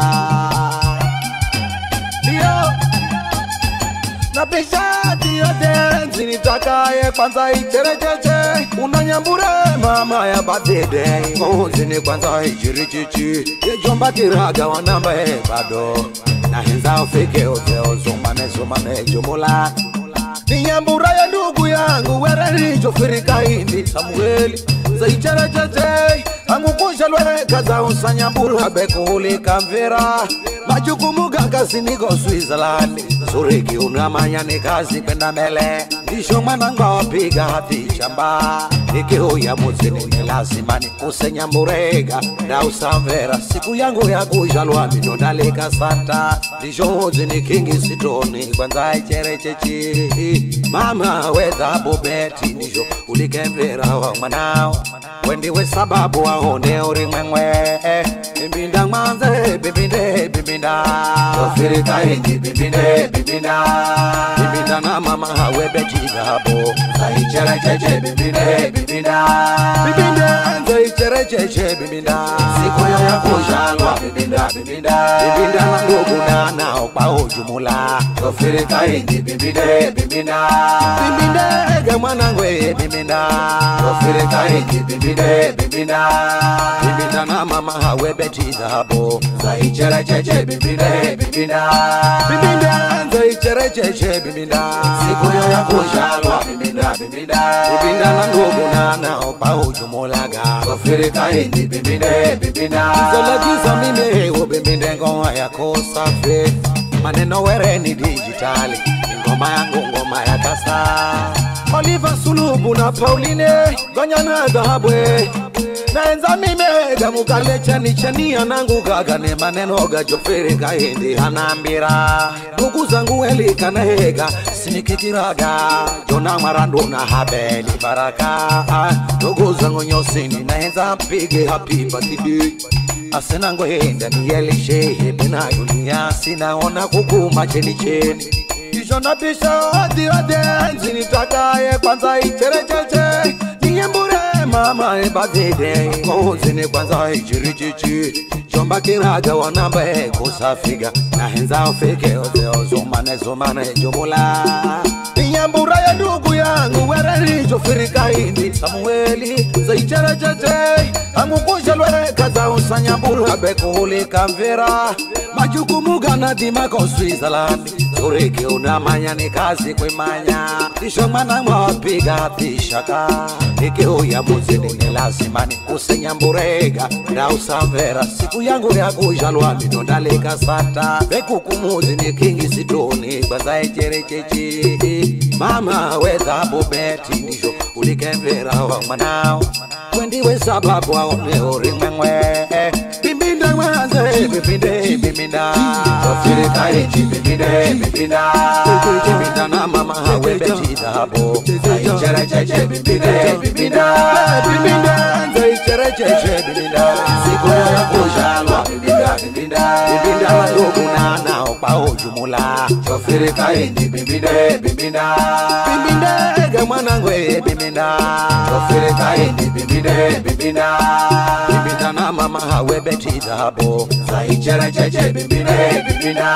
dio na pishati yote nzini takaye kwanza icherecheche unanyambure mama ya badede kwa uzini kwanza icherecheche yejomba tiraga wanambira bado na henza ufike uze uzumane jumula. Ninyambura ya ndugu yangu wereri jofirika hindi Samueli Zaichara chache Angukusha lweka za usanyambura bekuli kamvera. Majukumu gagasi niko Switzerland. Suriki unamanya ni kazi kwenda mbele. Nisho mananga wapiga hati chamba. Ikihu ya muzini ni lazima ni kusenyamburega na usamvera. Siku yangu ya kujalwa minodalika santa. Nisho muzini kingi sitoni kwanza icherechechi. Mama weza bobeti nisho ulikemvera wa manao. Wendiwe sababu waone urimwengwe. Bimbinda manze bimbinda Ofirika hindi bimbinda Bimbinda na mama hawebe chigabo Zaichere cheche bimbinda Zaichere cheche bimbinda Siku ya kujalwa bimbinda na ndugu na nao pa ujumula. Ofirika hindi bimbinda Ega mwanangwe bimbinda Ofirika hindi bimbinda na mama hawebe chigabo Zaichere cheche bimbinda Zaichere cheche bimbinda Siku ya kujalwa bimbinda na ndugu na nao pa ujumulaga. Ofirika hindi bimbinda Zola giza mime o bimbinda ngoma ya kosafe. Maneno were ni digitali ngoma ya kasa. Oliver Sulubu na Pauline Gonyana Dahabwe Naenza mime gamukale chani anangu gagane maneno gajofirika hindi hanambira. Ndugu zangu elika na hega sinikitiraga Jona Marando na Habeli Baraka. Ndugu zangu nyosini naenza mpige happy birthday. Asenango henda niyelishe hepena dunia sinaona kukuma cheni. Ishona pisha odi nzini takaye kwanza icherecheche. Niyembure mama ebazede Kohozine kwanza ichirichichi. Jomba bakiraga wanambe kusafiga na henza ufike oteo zomane jumula Nyambura ya ndugu yangu wereri jofirika hindi Samueli zaichara chate Amukusha lweka za usanyambura Bekuhuli kamvera Majukumu gana dimako Switzerland Zuriki unamanya ni kazi kuimanya Tisho mana mwapiga tishaka Niki huya muzini ni lazimani Usenyamburega na usamvera Siku yangu ya kujalwani Nondalika sata Beku kumuzi ni kingi situni Bazae chere chechi Mama weza bubeti Nisho ulikemvera wa manao Wendiwe sababu waone urimengwe Bimbinda mwanze bimbinda Wafirika ichi bimbinda na mama hawe beti dabo Zaichara cheche bimbinda Zaichara cheche bimbinda Siku ya kujalwa bimbinda Wadogu na nao pao jumula Wafirika ichi bimbinda Ega mwanangwe bimbinda Wafirika ichi bimbinda na mama hawe beti dabo Zaichara cheche bimbinda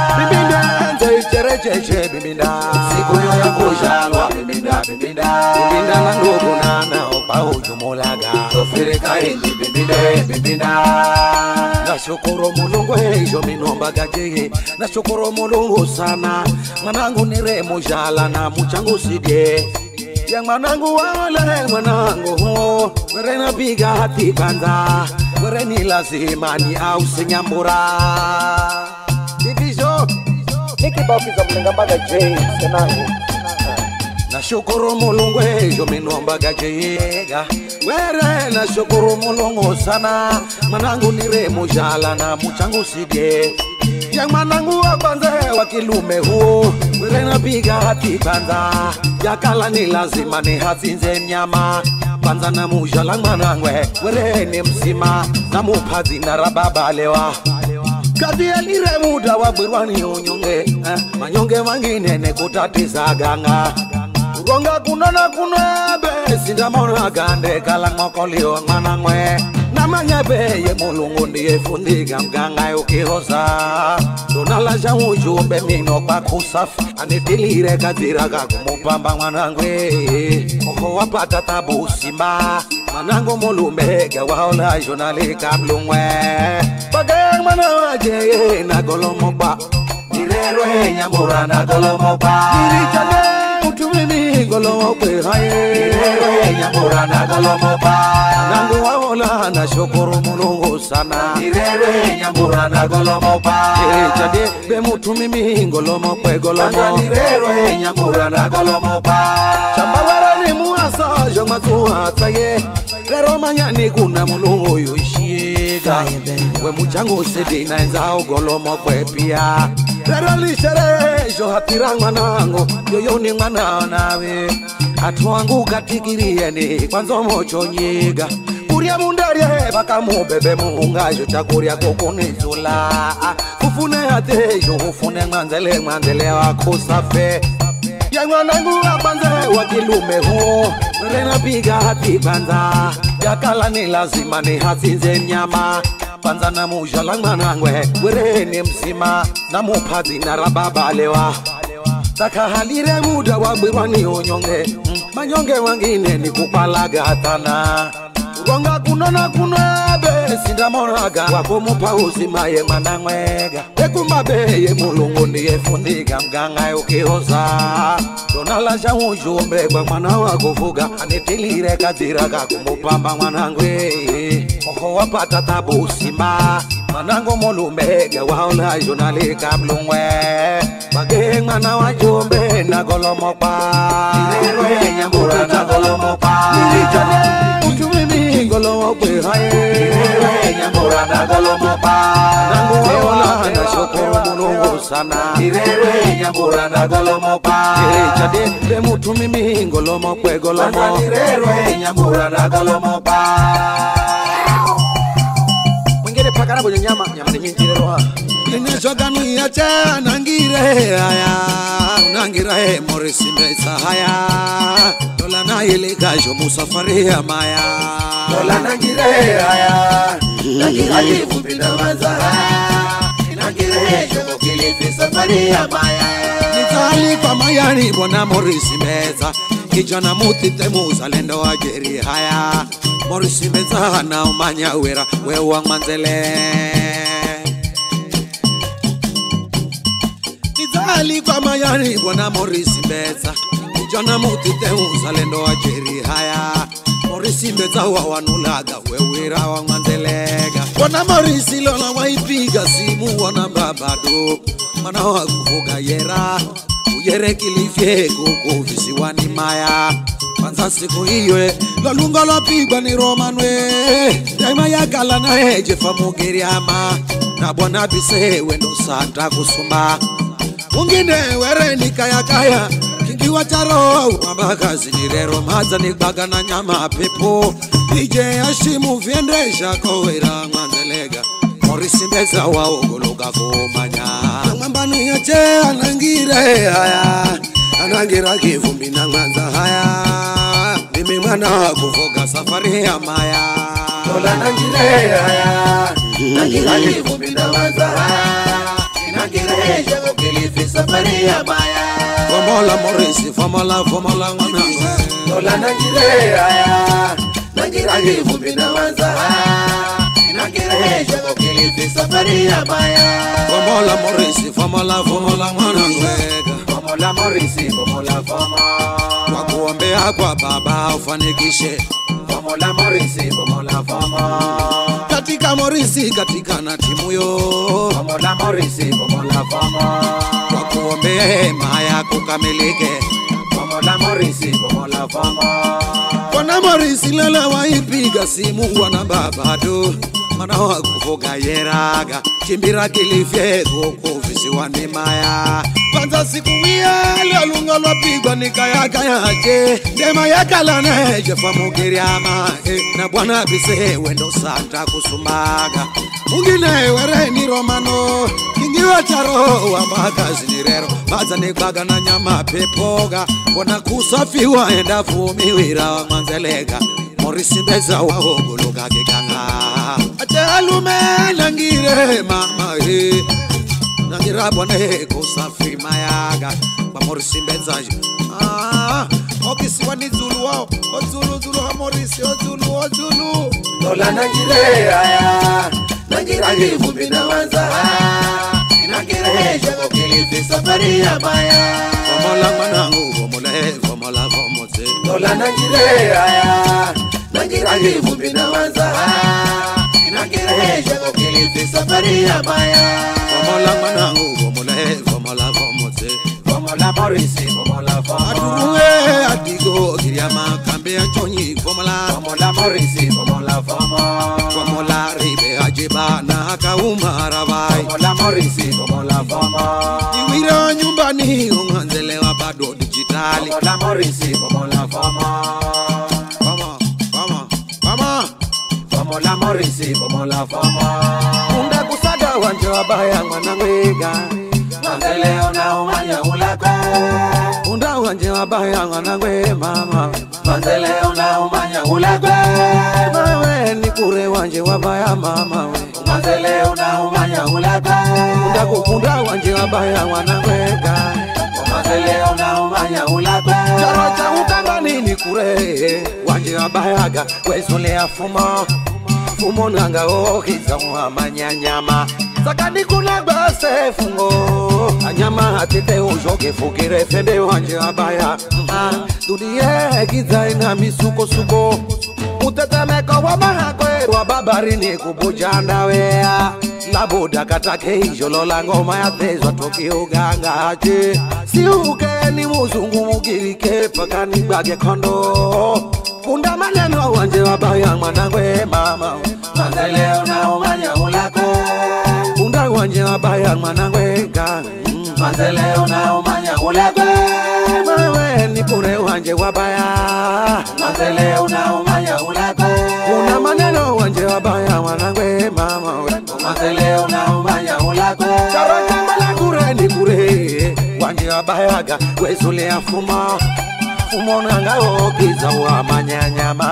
Zaichara cheche bimbinda Siku ya kujalwa bimbinda na ndugu na nao pao jumulaga Wafirika ichi bimbinda Nashukuru mulungu hejo minomba gaje Nashukuru mulungu sana Mwanangu niremo jala na muchangu sidie Yang mwanangu wale mwanangu ho Were napiga hati kanza Were ni lazima ni au senyambura Divisho Niki bauki za mlengambaga J Senangu Nashukuru mulungu hejo minomba gajega Were nashukuru mulungu sana Mwanangu niremo jala na muchangu sidie Yang mwanangu wa kwanza wa kilume huo Were napiga hati kanza Yakala ni lazima ni hazinze mnyama Kwanza na mujala mwanangwe Were ni msima na mupazi na rababalewa Kati ya lire muda wa birwani unyonge Manyonge wangine ne kutatiza ganga Uronga kuna na kuna be Sindamona gande kala ngokolio mwanangwe Na manyebe ye mulungu ndiye fundiga mganga ukihoza Donala ja ujumbe mino kwa kusafi Anitilire katiraga kumupamba mwanangwe Oho wapata tabu simba Manango mulumega waola jonalika mlungwe Bagay manawaje na golomoba Nirero nyambura na golomoba Nirichane utumimi golomokwe haye Nirero nyambura na golomoba Nangu waola na shukuru mulungu sana Nirero nyambura na golomoba Nirichane be mutumimi golomokwe golomo Nirero nyambura na golomoba Chambawara ni muasa jomatuwa taye Lero manyani kuna mulungu yushiga We muchangu sidi na enzao golomo kwe pia Lero lishere jo hatira mwanangu Yoyo ni mwana nawe Atuangu katikirie ni kwanzo mocho nyiga Kuria mundarie baka mubebe muunga Chakuriya kukunizula Ufune hate jo ufune mwanzele wako safe Yang mwanangu wapanze wa kilume huo Were napiga hati panza Yakala ni lazima ni hasinze mnyama Panza na mujala mwanangwe Were ni msima na mupazi na rababalewa Taka halire muda wa birwani unyonge Manyonge wangine ni kupalaga hatana Uronga kuna na kuna be Sindamonaga wako mupa uzima ye manangwega Ekumbabe ye mulungu ndiye fundiga mganga ukihoza Donala ja ujumbe kwa mwana wakufuga Anitilire katiraga kumupamba mwanangwe Oho wapata tabu simba Manango mulumega waola jonalika mlungwe Bagay mwana wajumbe na golomopa Nirero nyambura na golomopa Nirichane utumimi golomope haye Nirero nyambura na golomopa Nangu waola na shukuru mulungu sana Nirero nyambura na golomopa Nirichane be mutumimi golomope golomo Nirero nyambura na golomopa Mwingine pakana kwenye nyama ni nyingi leo Nishoka nuyacha nangire haya Nangira he morisi mbesa haya Dola na ilika jo musafari ya maya Dola nangire haya Nangira vumbi na manza Nangirejo kukilifi safari ya maya Nitali kwa mayani bona Morisi Meza Kijana mutite muzalendo wa jeri haya Morisi Meza na umanya wera wewa manzele Nitali kwa mayani bona Morisi Meza Kijana mutite muzalendo wa jeri haya Morisi Meza wa wanulaga wewera wa manzelega Wana Morisi lola waipiga simu wana babado Mana wa kufuga yera Uyere kilifye kuku visiwani maya Kwanza siku hiyo Lolunga lopigwa ni Romanwe Daima ya kala na heje famugiri ama Na bwana bise wendo santa kusumba Mungine were ni kaya kaya Kingi wacharo Wabakazi ni rero maza ni baga na nyama pepo Ije ashimu viendesha kowera manzelega Morisi Meza wa ogologa kumanya Mambanu yache anangire haya Anangira kivumbi na manza haya Mimi mwana kufoga safari ya maya Lola nangire haya Nangira kivumbi na manza haya Nangire jago kilifi safari ya maya Fomola Morisi, fomola mwanangu Lola nangire haya Nangira kivumbi na manza haya Nangire jago kilifi safari ya maya Fomola Morisi, fomola mwanangu Fomola Morisi, fomola Wakuombea kwa baba ufanikishe Fomola Morisi, fomola Katika Morisi, katika na timu yo Fomola Morisi, fomola Wakuombea maya kukamilike Fomola Morisi, fomola Wana Morisi lala waipiga simu wana babado Mana wa kufuga yeraga Chimbira kilifye kuku visiwani maya Kwanza siku wia Lolunga lopigwa ni kaya kaya che Dema ya kalana heje famugiri ama Na bwana bise wendo santa kusumbaga Mungine were ni Romano Kingi wacharo Wabakazi ni rero Maza ni baga na nyama pepoga Wana kusafiwa enda fumiwira wa manzelega Morisi Meza wa ogologa kikanga Ate alume nangire mama Nangira bwana kusafi mayaga Kwa Morisi Meza Okisiwa ni Zulu wao Zulu ha Morisi Zulu Lola nangire haya Nangira kivumbi na manza Nangire jago kilifi safari ya maya Fomola mwanangu Fomola Lola nangire haya Nangira kivumbi na manza Nangire jago kilifi safari ya maya Fomola mwanangu Fomola Fomola Morisi Fomola Aduruwe adigo kiriama kambe anchonyi Fomola Morisi Fomola Fomola ribe ajiba na kaumara vai Fomola Morisi Fomola Iwira nyumbani unganzelewa bado digitali Fomola Morisi Fomola Fomola Morisi Fomola Unda kusaga wanje wabaya mwanangwega Manzeleo na umanya ulakwe Unda wanje wabaya mwanangwe mama Manzeleo na umanya ulakwe Mawe ni kure wanje wabaya mama Manzeleo na umanya ulakwe Unda kukunda wanje wabaya mwanangwega Manzeleo na umanya ulakwe Charocha ukanga nini kure Wanje wabayaga Wezulea Fumo nanga okiza mwamanya nyama Sakani kuna base fungo Anyama hatite ujoke fukire fende wanje wabaya Dunie giza ina misuko suko Utetemeko wa mahakwe Wababarini kubujanda wea Laboda katake ijolo la ngoma ya tezwa toki uganga hache Siuke ni muzungu mugirike pakani bage kondo Kunda maneno wanje wabaya mwanangwe mama Manzeleo na umanya ulako Kunda wanje wabaya mwanangwe gang Manzeleo na umanya ulako Mawe ni kure wanje wabaya Manzeleo na umanya ulako Kunda maneno wanje wabaya mwanangwe mama Manzeleo na umanya ulako Charo jambala kure ni kure Wanje wabayaga wezulea Fumo nanga okiza wa manyanyama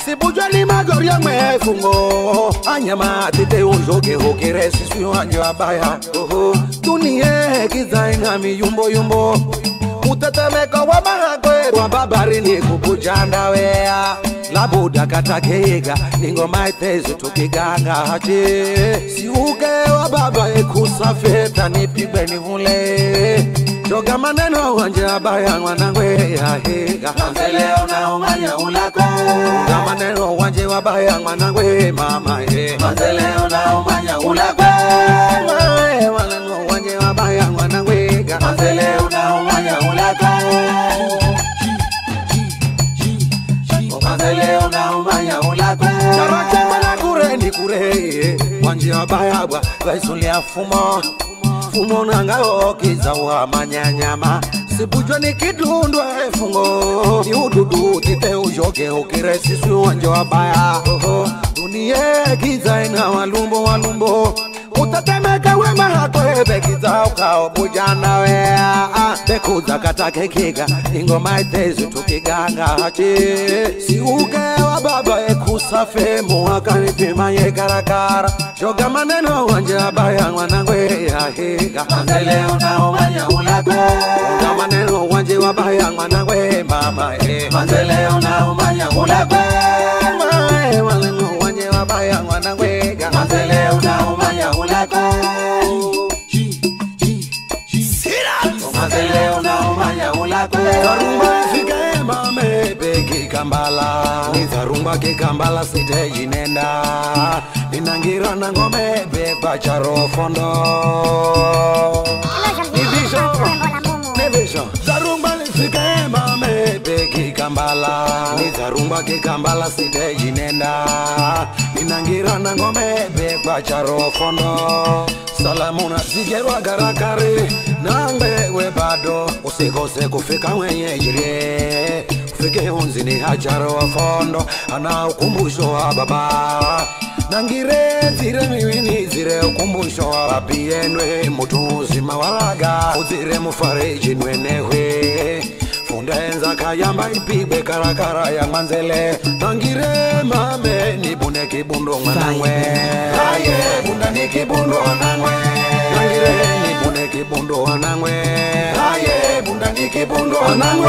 Sibujwa ni magoria mwefungo Anyama tite unjoge hokere Sisi wanyo abaya Dunie kizaina mi yumbo yumbo Utatemeka wa mahagwe Wababari ni kubujanda wea Labuda katakega Ningo maitezi tukiganga hache Siuke wababa ekusafeta Nipigwe nivule Joga maneno wanje abaya mwanangwe ya hega Manzeleo na umanya ulako Joga maneno wanje wabaya mwanangwe mama he Manzeleo na umanya ulako Maneno wanje wabaya mwanangwe Manzeleo na umanya ulako Manzeleo na umanya ulako Charache mwana kure ni kure Wanje wabaya waisulia fumo Fumo nangao kizawa manyanyama Sibujwa ni kidundwa fungo Ni ududu tite ujoge ukire sisi wanje wabaya Dunie kizaina walumbo Utatemeka wema hakwebe kizao kao bujana wea Bekuza katake kiga Ingo maitezi tukiganga hachi Siuke wa baba ekusafe Muwaka nipima ye karakara Joga maneno wanje abaya mwanangwe ya higa Manzeleo na umanya ulako Joga maneno wanje wabaya mwanangwe mama he Manzeleo na umanya ulako Maneno wanje wabaya mwanangwe Manzeleo na umanya ulako Manzeleo na umanya ulako Zarumba ifike mame beki kambala Nizarumba kikambala site jinenda Ninangira na ngome bekwa charo fondo Nivisho Zarumba ifike mame beki kambala Nizarumba kikambala site jinenda Ninangira na ngome bekwa charo fondo Salamuna zigerwa garakari Nangbe webado Usikose kufika mwenye jire Ufike unzini hacharo wa fondo Ana ukumbusho wa baba Nangire zire miwini zire ukumbusho wa babienwe Mutu uzima walaga Uzire mufariji nwenehwe Fundenza kayamba ipigwe karakara ya manzele Nangire mame nibune kibundo mwanangwe Aye bunda ni kibundo mwanangwe Nangire nibune kibundo mwanangwe Aye bunda ni kibundo mwanangwe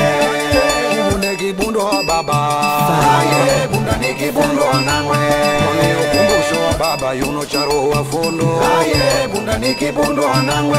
Nibune kibundo baba Aye bunda ni kibundo mwanangwe Kone ukumbusho wa baba yuno charo wa fondo Aye bunda ni kibundo mwanangwe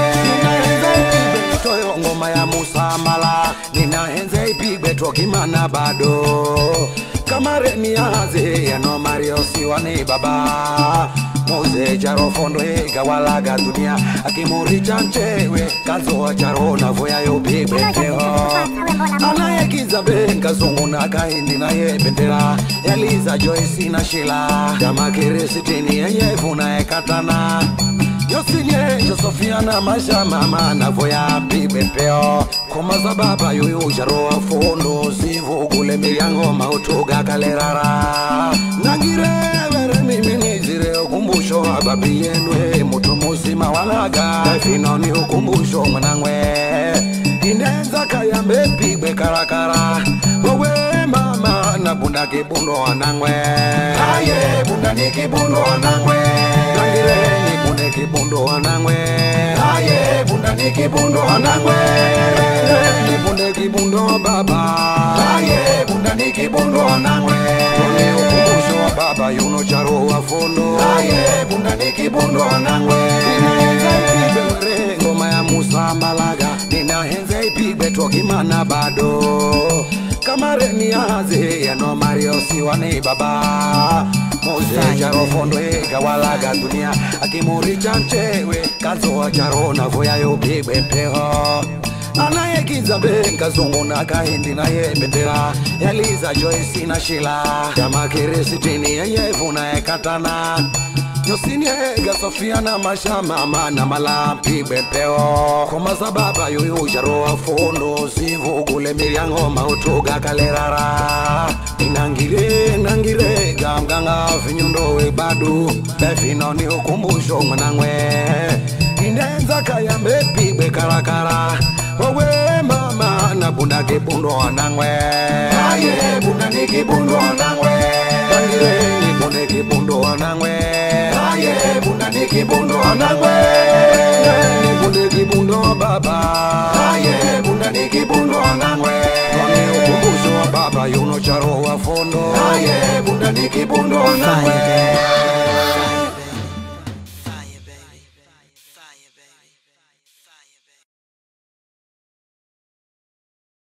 Toyo ngoma ya Musambala Ninahenze ipigwe tokimana bado Kamare miaze ya no Mario siwane baba Moze jaro fondo hega walaga dunia Akimuri chanchewe Kazo wa jaro na voya yo pigwe teho Anaye kiza benga zongo na kahindi na ye bendera Eliza Joyce na Sheila Damakere sitini ya yevu na ekatana Yosinye, Josofia na Masha mama na voya pigwe peo Komaza baba yoyo jaroa fondo Zivu gule miliango mautuga kalerara Nangire vere mimi nizire ukumbusho Ababi yenwe mutu musima walaga Defino ni ukumbusho mwanangwe Indenza kayambe pigwe karakara Wawe mama na bunda kibundo wanangwe Aye bunda ni kibundo wanangwe Nangire ni bunda kibundo wanangwe Aye bunda ni kibundo wanangwe Ni bunda kibundo baba Aye bunda ni kibundo wanangwe Kone ukumbusho wa baba yuno charo wa fondo Aye bunda ni kibundo wanangwe Ninahenze ipigwe ngoma ya Musambalaga Ninahenze ipigwe tokimana bado Kamare miaze ya no Mario siwane baba Moze jaro fondo hega walaga dunia Akimuri chanchewe Kazo wa jaro na voya yo pigwe peho Anaye kiza benga zongo na kahindi na ye bendera Eliza Joyce na Sheila Damakere sitini ya yevu na ekatana Yosini hega Sofia na Masha mama na malampi bepeo Komaza baba yoyo jaro wa fondo Zivu gule miliango mautuga kalerara Nangire gamganga vinyundo we badu Befino ni ukumbusho mwanangwe Indenza kayambe pigwe karakara Wawe mama na bunda kibundo wanangwe Aye bunda ni kibundo wanangwe Nibone kibundo anangwe. Aye, bunda ni kibundo anangwe. Nibone kibundo baba. Aye, bunda ni kibundo anangwe. Kone ukumbusho wa baba yuno charo wa fondo. Aye, bunda ni kibundo anangwe.